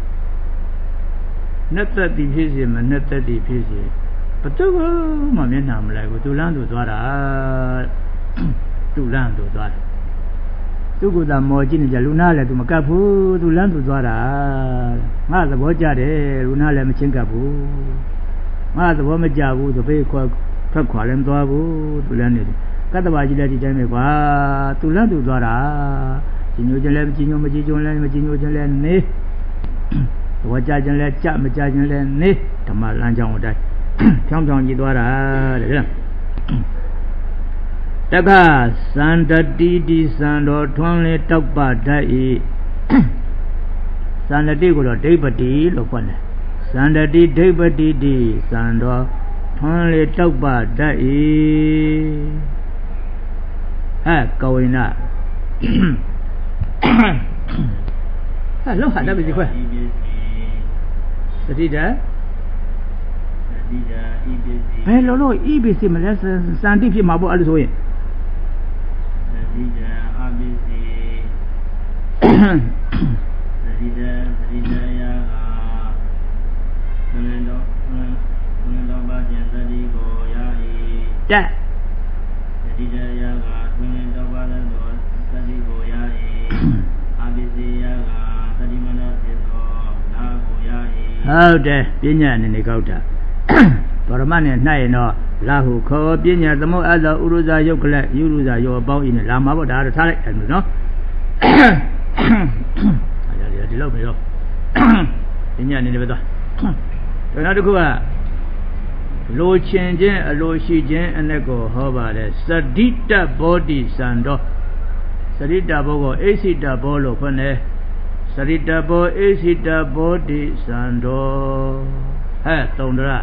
နဲ့သက်တည်ဖြစ်စီမနဲ့သက်တည်ဖြစ်စီဘယ်သူမှမျက်နှာမလိုက်ဘူးသူလန်းသူသွားတာသူလန်းသူသွားတယ်သူကသာမော်ကြည့်နေကြလူနာလည်းသူမကပ်ဘူးသူလန်းသူသွားတာငါသဘောကျတယ်လူနာလည်းမချင်းကပ်ဘူးငါသဘောမကျဘူးသူဘေးထွက်ခွာလည်းမသွားဘူးသူလန်းနေတယ်ကတ္တဘာကြီးလည်းဒီတိုင်းပဲကွာသူလန်းသူသွားတာကြီးညိုခြင်းလည်းမကြီးညိုမကြီးညိုလည်းမကြီးညိုခြင်းလည်းနေသဘောကျခြင်းလည်းကြမကြခြင်းလည်းနေဓမ္မလမ်းကြောင်းအတိုင်းဖြောင်းဖြောင်းကြီးသွားတာတဲ့လားတက္ကသန္တတိတိသံတော်ထွန်းလေတောက်ပဓာတ်ဤသန္တတိကိုတော့ဒိဗ္ဗတိလို့ခေါ်တယ်သန္တတိဒိဗ္ဗတိတိသံတော်ထွန်းလေတောက်ပဓာတ်ဤကဝိနလောက်ဟာတတ်ပြီခွဲသတိတဘယ်လိုလို့ဤပစ္စည်းမလဲစံတိဖြစ်မှာပေါ့အဲ့လိုဆိုရင်သတိတအပစ္စည်းသတိတရာကနန္တောပါကျန်သတိကိုရာဤတက်သတိတရာကနန္တောပါသောသတိကိုရာဤအပစ္စည်းရာကသတိမနောဖြစ်သောနာကိုရာဤဟုတ်တယ်ပညာအနေနဲ့ကောက်တာဗရမနဲ့နှိုက်ရင်တော့လာဟုခောပညာသမုတ်အသောဥရုဇာယုတ်ကလယူရုဇာယောအပေါင်းဤနဲ့လာမှာပေါ့ဒါတော့ထားလိုက်တယ်နော်အဲ့ဒါဒီလောက်ပဲတော့ပညာအနေနဲ့ပဲသွားနောက်တစ်ခုကလိုချင်ခြင်းအလိုရှိခြင်းအနဲ့ကိုဟောပါတယ်စတိတဘောတိစံတော်စရိတဘောကိုအိစိတဘောလို့ခေါ်တယ်စရိတဘောအိစိတဘောတိစံတော်သုံးဒရ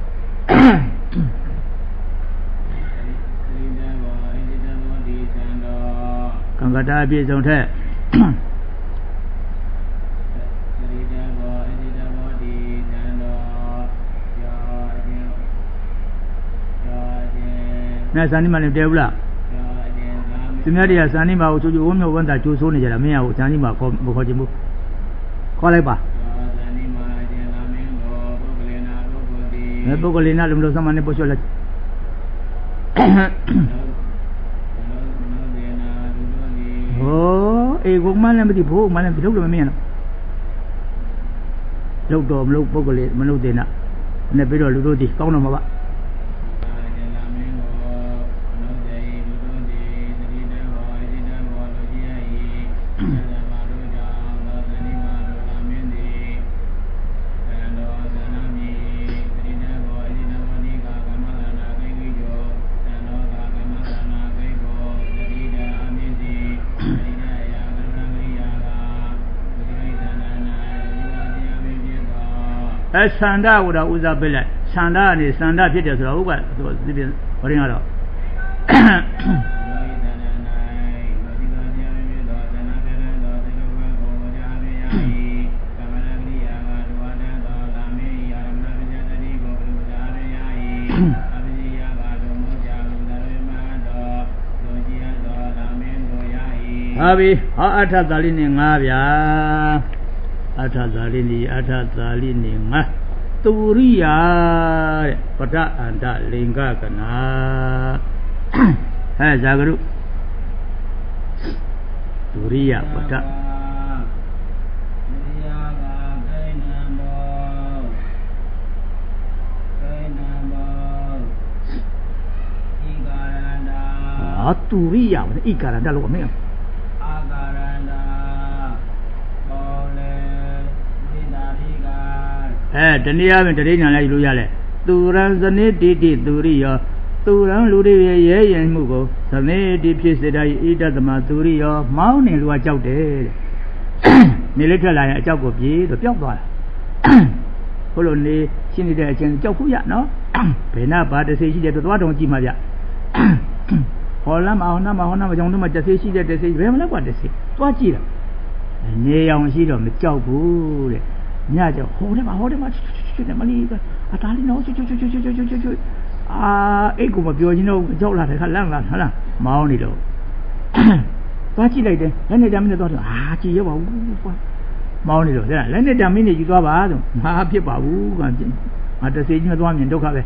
ကံကတာအပြည့်စုံထက်နဲ့ဇာနိမလည်းတဲဘူးလားသူများတွေကဇာနိမကိုချိုးချိုးဝမ်းမြောက်ဝမ်းသာကြိုးဆိုးနေကြတာမင်းကဇာနိမခေါ်မခေါ်ချင်ဘူးခေါ်လိုက်ပါပုဂ္ဂလိနာလုံးလုံးစမနဲ့ပို့ချလိုက်ဟောအေကိုမလည်းမသိဘူးမလည်းလုပ်လို့မမြင်တော့လုပ်တော့မလုပ်ပုဂ္ဂလိမလုပ်သေးနဲ့နဲ့ပြီးတော့လူတို့ဒီကောင်းတော့မှာပါဆန္ဒကိုတော့ဥစားပေးလိုက်ဆန္ဒကနေဆန္ဒဖြစ်တယ်ဆိုတော့ဥပ္ပါဒီပြင်ဟောရင်ကတော့ဟာပြီဟောအထသာလိနဲ့ငါဗျာအထသာလိနီအထသာလိနေငါတူရိယာတဲ့ပဒအန္တလင်္ကကနာဇာဂရုတူရိယပဒတူရိယဣကာရန္တလို့မင်းအာကာရန္တပေါ်လေဝိတာရိကတနည်းအားဖြင့်တတိညာလည်းယူလို့ရလဲ tu ran zane di turiyo tu ran lu de ye yen mu ko zane di phit se dai ida dama turiyo mau ne lu ka jout deနေလေးထွက်လာရင်အကြောက်ကိုပြေးတော့ပျောက်သွားတာဘလို့နေရှင်းနေတဲ့အချင်းကြောက်ခုရနော်ဘယ်နာဘာတဆေးရှိတယ်တော့သွားတုံကြည့်မှဗျဟောလမ်းမအောင်နာမဟောနာမကြောင့်တို့မှတဆေးရှိတယ်တဆေးဘယ်မလဲကွာတဆေးသွားကြည့်တာနေအောင်ရှိတော့မကြောက်ဘူးတဲ့ညကြောက်ဟိုတယ်မှာချွတ်တယ်မလီအသားလေးနော်ချွတ်အာအိတ်ကိုမပြောချင်းတော့ကြောက်လာတယ်ခါလန့်လာဟုတ်လားမောင်းနေတော့သွားကြည့်လိုက်တယ်လက်နဲ့တမင်းနဲ့သွားတယ်ကြည်ရပါဘူးကွာမောင်းနေတော့တဲ့လက်နဲ့တမင်းနဲ့ယူသွားပါဆိုငါဖြစ်ပါဘူးကငါတဆေးချင်းသွားမြင်ဒုက္ခပဲ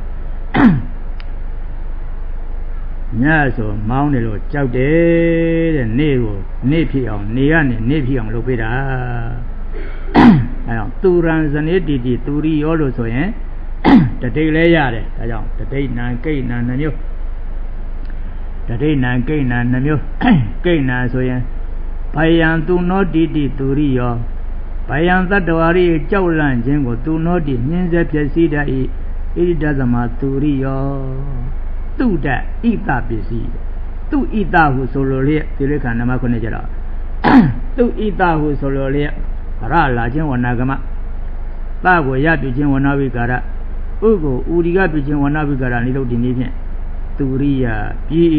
ညဆိုမောင်းနေလို့ကြောက်တယ်တဲ့နေ့ကိုနေ့ဖြစ်အောင်နေကနေနေ့ဖြစ်အောင်လုပ်ပေးတာအဲကြောင့်သူရန်ဇနေတီသူရီရောလို့ဆိုရင်တတိတ်လဲရတယ်ဒါကြောင့်တတိတ်နံကိတ်နံနှမျိုးတတိဏံကိဏံနှမျိုးကိဏံဆိုရင်ဘယံသူနောတိသူရိယောဘယံသတ္တဝါရိကြောက်လန့်ခြင်းကိုသူနောတိနှင်းစေဖြစ်စည်းတတ်၏ဣတိတသမသူရိယောသူတဣတပစ္စည်းသူဣတဟုဆိုလိုလျက်ဒီလေခဏနမ9ကျတော့သူဣတဟုဆိုလိုလျက်ရလာခြင်းဝဏဂမသကိုရပြုခြင်းဝဏဝိကာရဥကိုဥရိကပြုခြင်းဝဏဝိကာရနိလုတ်ဒီနည်းဖြင့်သူရိယပြည်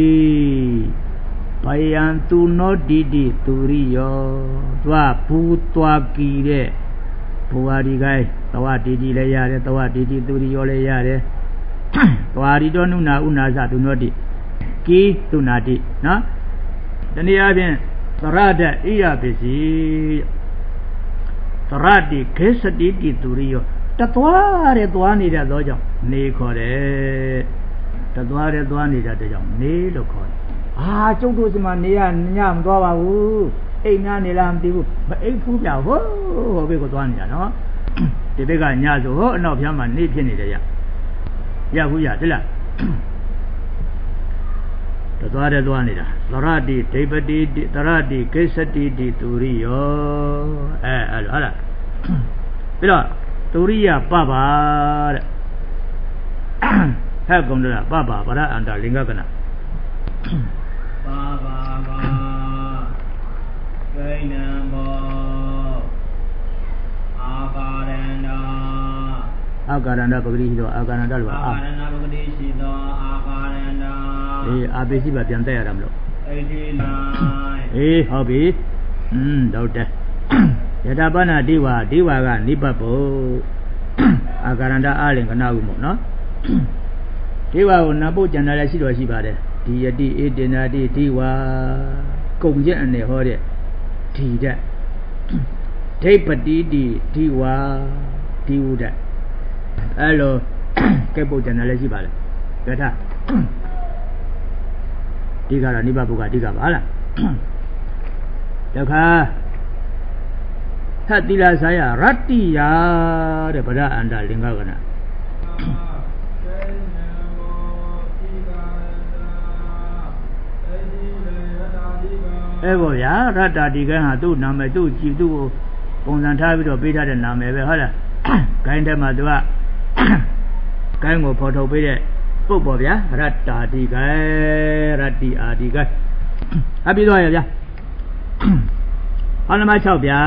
ဘယံသူနောတိသူရိယောသွားဘူးသွားကြည့်တဲ့ဘဝဒီကိုင်းသဝတိတိလည်းရတယ်သဝတိတိသူရိယောလည်းရတယ်သွားရီတော်နုနာဥနာစသူနောတိကီသူနာတိနော်တနည်းအားဖြင့်သရဒဣယပစ္စည်းသရတိခေစတိသူရိယောတသွားတဲ့သွားနေတဲ့သောကြောင့်နေခေါ်တယ်တသွားတဲ့သွားနေတဲ့တကြောင်နေလို့ခေါ်တယ်ကျုပ်တို့စမှာနေရညမသွားပါဘူးအိမ်များနေလားမသိဘူးမအိမ်ဖူးပြဟိုဘက်ကိုသွားနေတာနော်ဒီဘက်ကညဆိုဟိုအနောက်ဖျားမှာနေဖြစ်နေတယ်ရဘူးရတလားတသွားတဲ့သွားနေတာသရတိဒိပတိသရတိကိစ္စတိသူရိယောအဲ့လိုဟုတ်လားပြီးတော့သူရိယပပတဲ့ဟဲ့ကုန်တယ်ပပဗရအန္တလင်္ဂကနာပပပါကိဏံဘောအာကာရန္တာအာကာရန္တာပဂတိရှိသောအာကာရန္တာလို့အာကာရန္တာပဂတိရှိသောအာကာရန္တာအာပိစီပါပြန်တက်ရတာမလို့ဣတိလိုင်းဟုတ်ပြီတော့တယ်ယထာပနာဒီဝကနိပတ်ဖို့အာကာရန္တာအာလင်္ဂနာဟုမို့နော်ဒီဝါကိုနာပုတ်ကျန်တာလည်းရှိတော်ရှိပါတယ်ဒီယတိဧတေနာတိဒီဝါကုံချက်အနေဟောတဲ့ဒီတဲ့ဒိပတိဒီဝါဒီဥဒအဲ့လိုကဲပုတ်ကျန်တာလည်းရှိပါလေကထဒီကတော့နိဗ္ဗာန်ဘုရားဒီကပါလားတခါသတိလာဆာယရတ္တိယတဲ့ဗဒအန္တလင်္ဂကနာဘောဗျာရတ္တာဒီကံဟာသူ့နာမည်သူ့ကြည်သူ့ကိုပုံစံထားပြီးတော့ပေးထားတဲ့နာမည်ပဲဟုတ်လားဂိုင်းထဲမှာသူကဂိုင်းကိုဖော်ထုတ်ပေးတဲ့ပုတ်ပေါ့ဗျာရတ္တာဒီကံရတ္တိအာဒီကံအပြီးသွားရဗျာဟောနမ6ဗျာ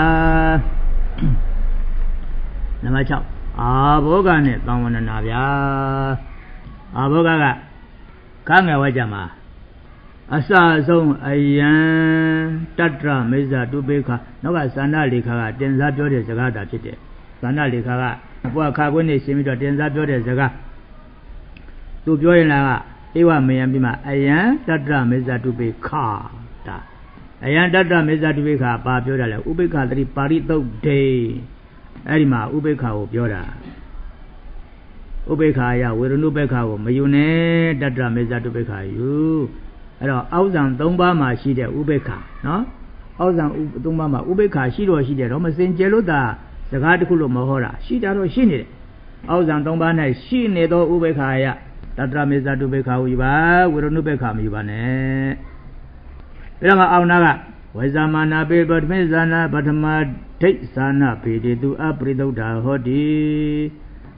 နမ6အာဘောဂနဲ့သံဝန္ဒနာဗျာအာဘောဂကကားငယ်ဝဲကြမှာအစအဆုံးအယံတတ္တမေဇတုပေခနောက်ကသန္ဓလေခါကတင်စားပြောတဲ့စကားတာဖြစ်တယ်သန္ဓလေခါကဘုရားခါခွင်းနေရှင်းပြီးတော့တင်စားပြောတဲ့စကားသူပြောရင်လားကဧဝမေယံပြီးမှအယံတတ္တမေဇတုပေခတာအယံတတ္တမေဇတုပေခပါပြောတာလဲဥပေက္ခသတိပါရိသုတ်ဒေအဲ့ဒီမှာဥပေက္ခကိုပြောတာဥပေက္ခယဝေရဏုပေက္ခကိုမယူနဲ့တတ္တမေဇတုပေက္ခယူအဲ့တော့အောက်ဇံ3ပါးမှာရှိတဲ့ဥပေက္ခနော်အောက်ဇံ3ပါးမှာဥပေက္ခရှိတော့ရှိတယ်တော့မစင်ကြယ်လို့သာစကားတစ်ခုလို့မဟောတာရှိတာတော့ရှိနေတယ်အောက်ဇံ3ပါး၌ရှိနေသောဥပေက္ခယတတ္တမေဇတုပေက္ခကိုယူပါဝေရဏုပေက္ခမယူပါနဲ့ပြီးတော့အောင်နာကဝေဇာမာနာပေပထမေဇာနာပထမဒိဋ္ဌာနာပေတိသူအပရိသုဒ္ဓဟောတိ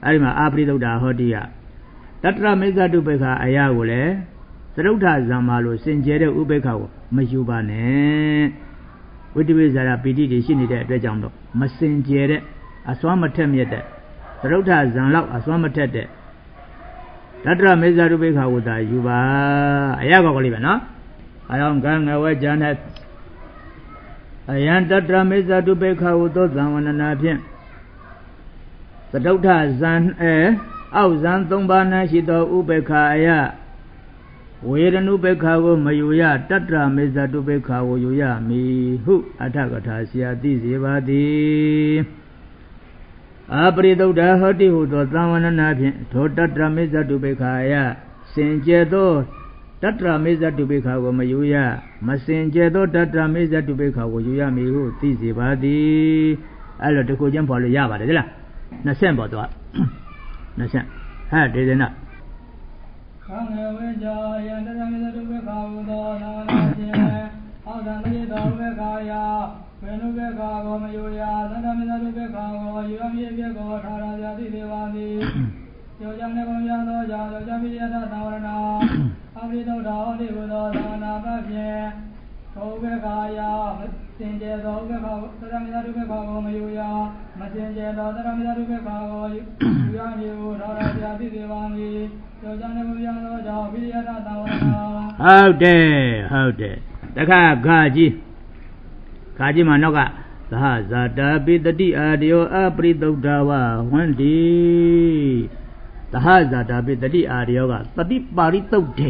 အဲ့ဒီမှာအာပရိသုဒ္ဓဟောတိကတတ္တရမေဇတုပိက္ခအရာကိုလည်းသရုဋ္ဌဇံမာလို့စင်ကြဲတဲ့ဥပိ္ပခကိုမယူပါနဲ့ဝိတ္တဝိဇာရပီတိတွေရှိနေတဲ့အတွက်ကြောင့်တော့မစင်ကြဲတဲ့အစွမ်းမထက်မြက်တဲ့သရုဋ္ဌဇံလောက်အစွမ်းမထက်တဲ့တတ္တရမေဇတုပိက္ခကိုသာယူပါအရာကောက်လေးပဲနော်အယောင်ကံငဝဲကြတဲ့ အယံတတ္တမေဇတုပိက္ခဝုသောသံဝန္ဒနာဖြင့်သတုဋ္ဌဇံအောက်ဇံ၃ပါး၌ရှိသောဥပိက္ခအယဝေရဏုပိက္ခကိုမယူရတတ္တမေဇတုပိက္ခကိုယူရမည်ဟုအထကထာဆရာသိစေပါသည်အပရိသုဒ္ဓဟောတိဟုသောသံဝန္ဒနာဖြင့်ထိုတတ္တမေဇတုပိက္ခအယစင်ကြယ်သောတတ္တမေဇတုပိက္ခကိုမယူရမစင်ကြယ်သောတတ္တမေဇတုပိက္ခကိုယူရမည်ဟုသိစေပါသည်အဲ့လိုတခုချင်းပေါ်လို့ရပါတယ်ဒီလား20ပေါ်တော့20ဟဲ့ဒေသနာခံငယ်ဝေကြယန္တရမေဇတုပိက္ခဝုသောနာနာခြင်းအောက်သံတိတော်ပိက္ခယာဝေနုပိက္ခကိုမယူရသတ္တမေဇတုပိက္ခကိုယူရမည်ပြေကိုထာရဇာသိသေးပါသည်ယောဇံနေပုံရသောကြောင့်ယောဇပိယတသာဝရဏအပရိသုဒ္ဓဟောတိဘုသောသာနာပဖြင့်သောဘေခာယစင်ကြယ်သောဘေခာသရမေဇတုဘေခာကိုမယူရမစင်ကြယ်သောသရမေဇတုဘေခာကိုယူရမည်ဟုထာရဇာသိသေးပါမည်ယောဇံနေပုံရသောကြောင့်ပိယတသာဝရဏဟုတ်တယ်တခါဂါကြီးမှာနောက်ကသဟဇာတာပိတတိအာတယောအပရိသုဒ္ဓဝဝန္တိသဟဇာတာပိတတိအာရယောကတတိပါရိသုတ်တေ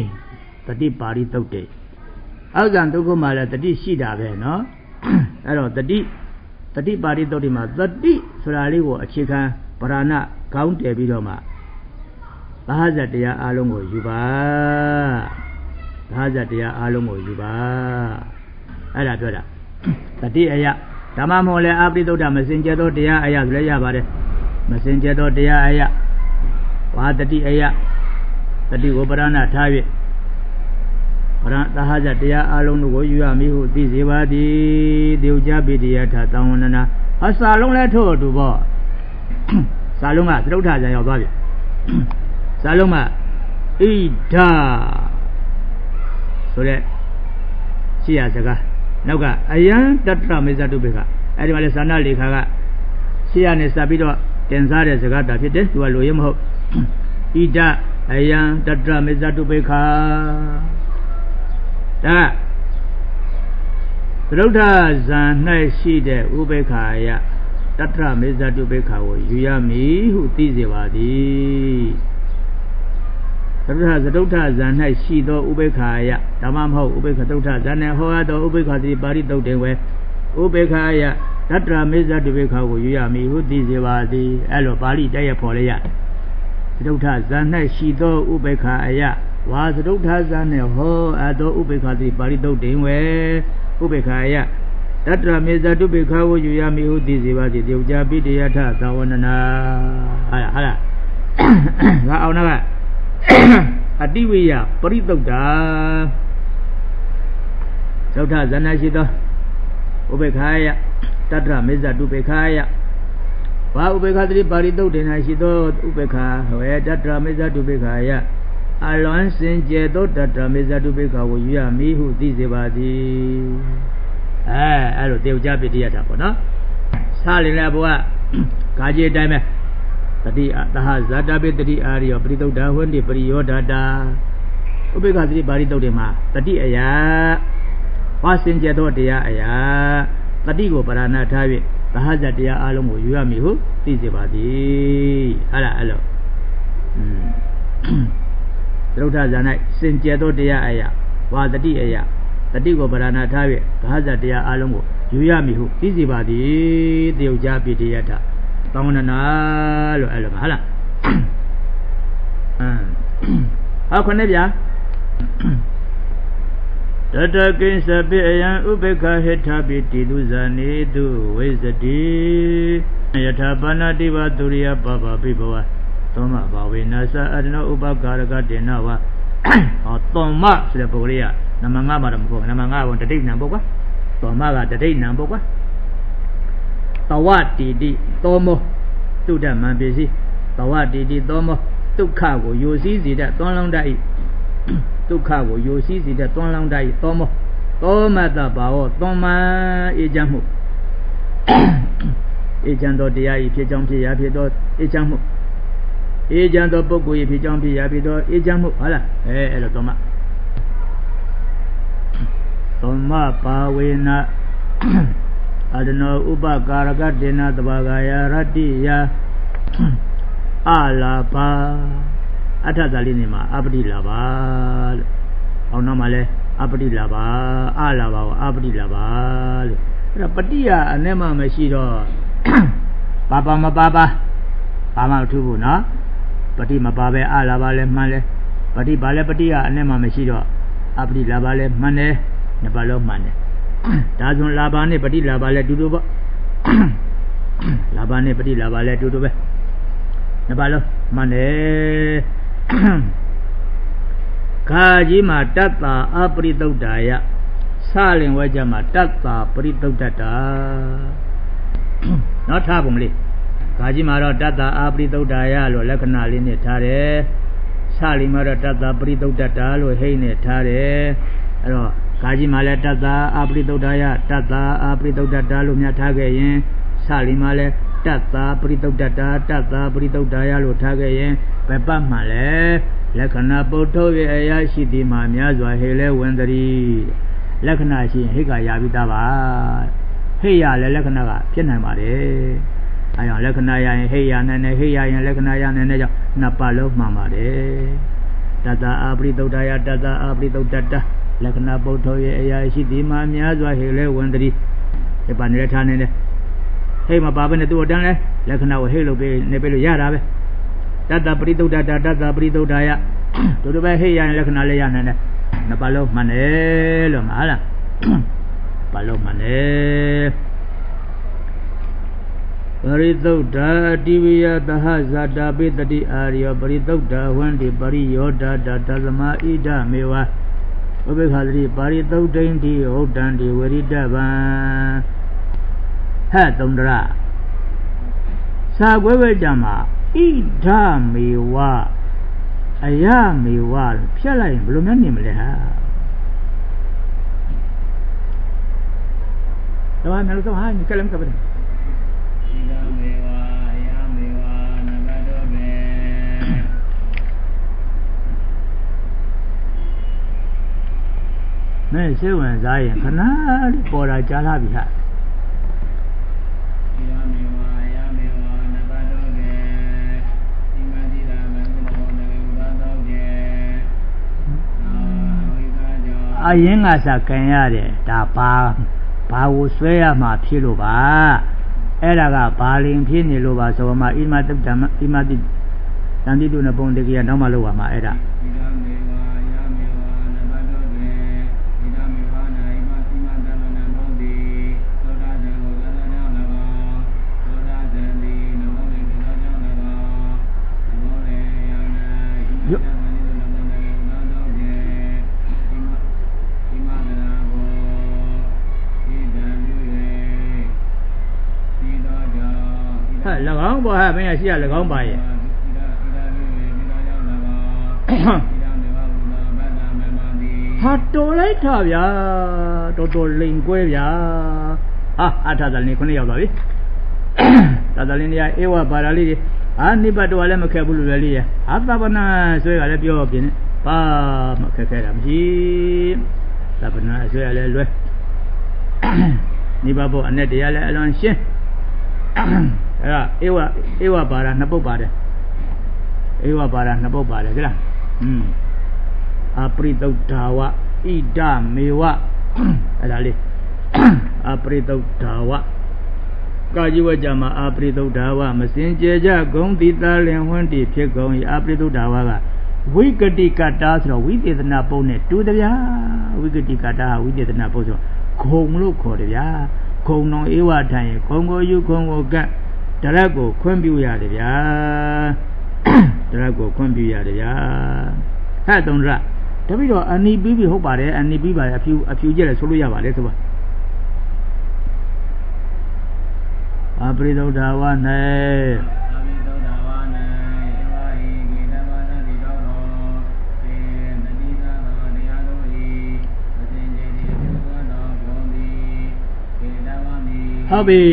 အောက်ဇံဒုက္ခမှာလည်းတတိရှိတာပဲเนาะအဲ့တော့တတိပါရိသုတ်တေမှာတတိဆိုတာလေးကိုအခြေခံပရဏခေါင်းတည်ပြီးတော့မှသဟဇတရားအလုံးကိုယူပါအဲ့ဒါပြောတာတတိအယဓမ္မမောလည်းအပရိသုဒ္ဓမစင်ကြဲသောတရားအယဆိုလည်းရပါတယ်မစင်ကြဲသောတရားအယဝါတတိအယတတိကိုပရဏထား၍ပရသဟဇတရားအလုံးတို့ကိုယူရမည်ဟုသိစေပါသည်တေုကြပိတိယထသံဝန္ဒနာအစာလုံးလဲထို့အတူပေါ့စာလုံးကသရုဋ္ဌဇံရောက်သွားပြီစာလုံးကဣဒဆိုတဲ့ရှိရစကားနောက်ကအယံတတ္တမေဇတုပိက္ခအဲ့ဒီမှာလဲသာနာလေခါကရှိရနဲ့စပ်ပြီးတော့တင်စားတဲ့စကားတာဖြစ်တယ်သူကလိုရမဟုတ်ဣဒအယံတတ္တမေဇတုပိက္ခဒါသရုဋ္ဌဇံ၌ရှိတဲ့ဥပိက္ခယတတ္တမေဇတုပိက္ခကိုယူရမည်ဟုသိစေပါသည်သရုဋ္ဌဇံ၌ရှိသောဥပိက္ခယဓမ္မမဟုတ်ဥပိက္ခသရုဋ္ဌဇံ၌ဟောရသောဥပိက္ခတိပါရိသုတ်တေဝေဥပိက္ခယတတ္တမေဇတုပိက္ခကိုယူရမည်ဟုသိစေပါသည်အဲ့လိုပါဠိတိုက်ရဖော်လိုက်ရသရုဋ္ဌဇံ၌ရှိသောဥပိက္ခအယဝါသရုဋ္ဌဇံ၌ဟောအပ်သောဥပိက္ခတိပါရိသုတ်တေဝေဥပိက္ခအယတတ္တမေဇတုပိက္ခကိုယူရမည်ဟုသိစေပါသည်တေုကြပိတယထသဝန္ဒနာဟာလားငါအောင်နာကအတိဝိယပရိသုတ်တာသရုဋ္ဌဇံ၌ရှိသောဥပိက္ခယတတ္တမေဇတုပိက္ခယဘာဥပိက္ခတိပါရိသုတ်တေ၌ရှိသောဥပိက္ခဝေတတ္တမေဇတုပိက္ခယအလွန်စင်ကြယ်သောတတ္တမေဇတုပိက္ခကိုယူရမည်ဟုသိစေပါသည်အဲ့လိုတေုကြပိတယထပေါ့နော်စားလင်လည်းဘုရားဂါကြီးအတိုင်းပဲတတိသဟဇာတပိတတိအာရိယောပရိသုဒ္ဓဝန္တိပရိယောဒတာဥပိက္ခတိပါရိသုတ်တေမှာတတိအယဟောစင်ကြယ်သောတရားအရာတတိကိုပရဏထား၍သဟဇတရားအလုံးကိုယူရမည်ဟုသိစေပါသည်အဲ့လိုသရုဋ္ဌဇာ၌စင်ကြယ်သောတရားအရာဝါတတိအရာတတိကိုပရဏထား၍သဟဇတရားအလုံးကိုယူရမည်ဟုသိစေပါသည်တေုကြပိတယထသံဝန္ဒနာလို့အဲ့လိုပါဟုတ်လားဟောခနဲ့ဗျာတတကိဉ္စပိအယံဥပိက္ခဟိထပိတိတုဇာနေတုဝိဇတိယထာပါဏတိဝသူရိယပပပိဘဝသောမဘာဝေနသအတနောဥပကာရကတေနဝဟောသောမဆိုတဲ့ပုဂ္ဂိုလ်ကနမငါမှာတော့မဟုတ်ဘူးနမငါကတတိဏံပုဂ္ဂိုလ်သောမကတတိဏံပုဂ္ဂိုလ်တဝတိတိသောမောတုဒ္ဓမံပစ္စည်းဘဝတည်တည်သောမောဒုက္ခကိုယိုစီးစေတဲ့သွန်လောင်းတတ်၏ဒုက္ခကိုယိုစီးစေတဲ့သွန်လောင်းတတ်၏သောမောသောမတ္တဘာဝသွန်မှန်အေးချမ်းမှုအေးချမ်းသောတရား၏ဖြစ်ကြောင်းဖြစ်ရာဖြစ်သောအေးချမ်းမှုအေးချမ်းသောပုဂ္ဂိုလ်၏ဖြစ်ကြောင်းဖြစ်ရာဖြစ်သောအေးချမ်းမှုဟုတ်လားအဲ့လိုသောမပါဝေနအဒနောဥပကာရကတေနသဘာဂာယရတ္တိယအလာဘာအထသလေးနေမှာအပတိလာဘာလို့အောင်နောက်မှာလဲအပတိလာဘာအလာဘာကိုအပတိလာဘာလို့အဲ့ဒါပတိယအနဲ့မှမရှိတော့ပါပါမပါပါဘာမှမထူးဘူးနော်ပတိမပါပဲအလာဘာလဲမှန်လဲပတိပါလဲပတိယအနဲ့မှမရှိတော့အပတိလာဘာလဲမှန်တယ်နှစ်ပါးလုံးမှန်တယ်ဒါဆိုလာဘာနဲ့ပတိလာဘာလဲတူတူပေါ့လာဘာနဲ့ပတိလာဘာလဲတူတူပဲနှစ်ပါးလုံးမှန်တယ်ခါကြီးမှာတတ္တာအပရိသုဒ္ဓာယစလင်ဝဲကြမှာတတ္တာပရိသုဒ္ဓတာနောက်ထားပုံလေးခါကြီးမှာတော့တတ္တာအပရိသုဒ္ဓာယလို့လက္ခဏာလေးနဲ့ထားတယ်စလင်မှာတော့တတ္တာပရိသုဒ္ဓတာလို့ဟိတ်နဲ့ထားတယ်အဲ့တော့ခါကြီးမှာလည်းတတ္တာအပရိသုဒ္ဓာယတတ္တာအပရိသုဒ္ဓတာလို့များထားခဲ့ရင်စလင်မှာလည်းတတ္တာပရိသုဒ္ဓတာတတ္တာပရိသုဒ္ဓာယလို့ထားခဲ့ရင်ဘယ်ပတ်မှလဲလက္ခဏာပုထုရဲ့အရာရှိသည်မှာများစွာဟေလဲဝင်တည်းလက္ခဏာရှိရင်ဟိတ်ကရပြီးသားပါဟိတ်ရလည်းလက္ခဏာကဖြစ်နိုင်ပါတယ်အဲကြောင့်လက္ခဏာရရင်ဟိတ်ရနိုင်တယ်ဟိတ်ရရင်လက္ခဏာရနိုင်တဲ့ကြောင့်နှစ်ပါးလုံးမှန်ပါတယ်တတ္တာအပရိသုဒ္ဓာယတတ္တာအပရိသုဒ္ဓတာလက္ခဏာပုထုရဲ့အရာရှိသည်မှာများစွာဟေလဲဝင်တည်းဒီပါနေထားနေတယ်ဟိတ်မပါဘဲနဲ့သူ့အတန်းလဲလက္ခဏာကိုဟိတ်လို့ပေးနေပေးလို့ရတာပဲတတ္တပရိသုဒ္ဓတာတတ္တပရိသုဒ္ဓာယတို့တို့ပဲဟိတ်ရရင်လက္ခဏာလေးရနိုင်တယ်နှစ်ပါးလုံးမှန်တယ်လို့မှာလားပါလုံးမှန်တယ်ပရိသုဒ္ဓတိဝိယသဟဇာတာပိတတိအာရိယပရိသုဒ္ဓဝန္တိပရိယောဒတာတသမဣဒမေဝဥပေက္ခသတိပါရိသုဒ္ဓိန္တိဟုတ်တံတိဝရိတဗံဟဲ့သုံးတရစာကွဲဝဲကြမှာဣဒမေဝအယမေဝဖြတ်လိုက်ရင်ဘယ်လိုများနေမလဲဟာတော့မလို့တော့ဟာညကလည်းမကပ်ဘူးဣဒမေဝအယမေဝနဘတော်ပဲမဲစေဝင်စားရင်ခဏလေးပေါ်တာကြားလာပြီဟာအရင်ကစခံရတယ်ဒါဘာကိုဆွဲရမှာဖြစ်လို့ပါအဲ့ဒါကဘာလင်ဖြစ်နေလို့ပါဆိုမှဣမတုတ္တမဣမတိတန်တိတုနပုံတကယ်နောက်မှလောက်ပါမှာအဲ့ဒါ၎င်းပေါ်ဟာမင်းရှိရ၎င်းပါရဲ့ဟာတော်လိုက်တာဗျာတော်တော်လိန်ကွဲဗျာဟာအထာသလင်းခုနှစ်ယောက်သွားပြီသာသလင်းတွေကဧဝဘာသာလေးတွေဟာနိဗ္ဗာန်တော့လည်းမခက်ဘူးလို့လည်းလေးရဟာသဗ္ဗနာဆွဲကလည်းပြောပြင်းပါမခက်ခဲတာမရှိသဗ္ဗနာဆွဲကလည်းလွယ်နိဗ္ဗာန်ဖို့အနဲ့တရားလည်းအလွန်ရှင်းအဲ့ဒါဧဝဘာသာနှစ်ပုဒ်ပါတယ်ဧဝဘာသာနှစ်ပုဒ်ပါတယ်ကြလားအပရိသုဒ္ဓဝဣဒမေဝအဲ့ဒါလေးအပရိသုဒ္ဓဝကာကြီးဝကြမှာအပရိသုဒ္ဓဝမစင်ကြဲကြဂုံတိတာလင်ဝန်းတိဖြစ်ကုန်၏အပရိသုဒ္ဓဝကဝိကတိကတာဆိုတော့ဝိသေသနာပုံနဲ့တူတယ်ဗျာဝိကတိကတာဝိသေသနာပုံဆိုဂုံလို့ခေါ်တယ်ဗျာဂုံတော်ဧဝထိုင်ဂုံကိုယူဂုံကိုကတ်တရက်ကိုခွင့်ပြုရတယ်ဗျာတရက်ကိုခွင့်ပြုရတယ်ဗျာဟဲ့သုံးရတပိတော့အနိပြီးပြီဟုတ်ပါတယ်အနိပြီးပါတယ်အဖြူကျက်လည်းဆိုလို့ရပါတယ်ဆိုပါအပရိသုဒ္ဓဝါနဲ့ဟုတ်ပြီ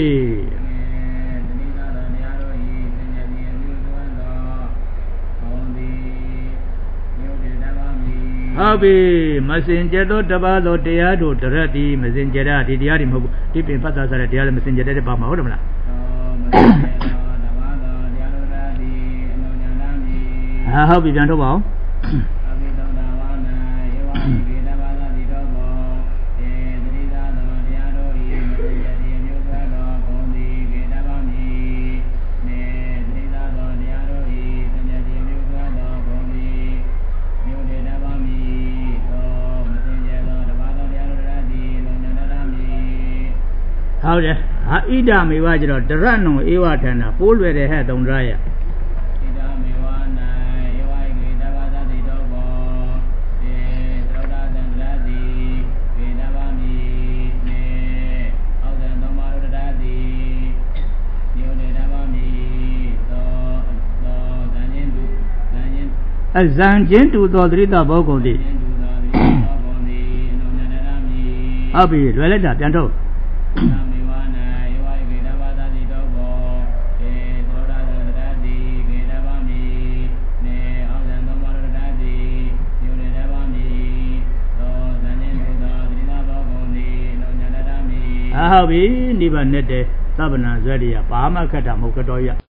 ဟုတ်ပြီမစင်ကြသောတပါးသောတရားတို့တရက်ဒီမစင်ကြတာဒီတရားတွေမဟုတ်ဘူးဒီပင်ဖတ်တာဆိုတဲ့တရားလည်းမစင်ကြတဲ့ပါမှာဟုတ်တယ်မလားဟုတ်ပြီပြန်ထုတ်ပါအောင်ဟုတ်တယ်ဟာဣဒမေဝကျတော့တရဏုံဧဝဌာနပိုးလွယ်တယ်ဟဲ့သုံးရရဣဒမေဝနာဧဝိကေတဘာသတိတောဘောေသရဒသံရတိဝေဒဘာမိနေအောက်သံသောမာရတတိညောတေဒဘာမိသောဇန်ချင်းတုဇန်ချင်းတုသောသရိတဘောကုန်တိဟုတ်ပြီလွယ်လိုက်တာပြန်ထုတ်ဟုတ်ပြီနိဗ္ဗာန်နဲ့တဲ့သဗ္ဗနာဇွဲတွေကဘာမှခက်တာမဟုတ်ကတော့ရ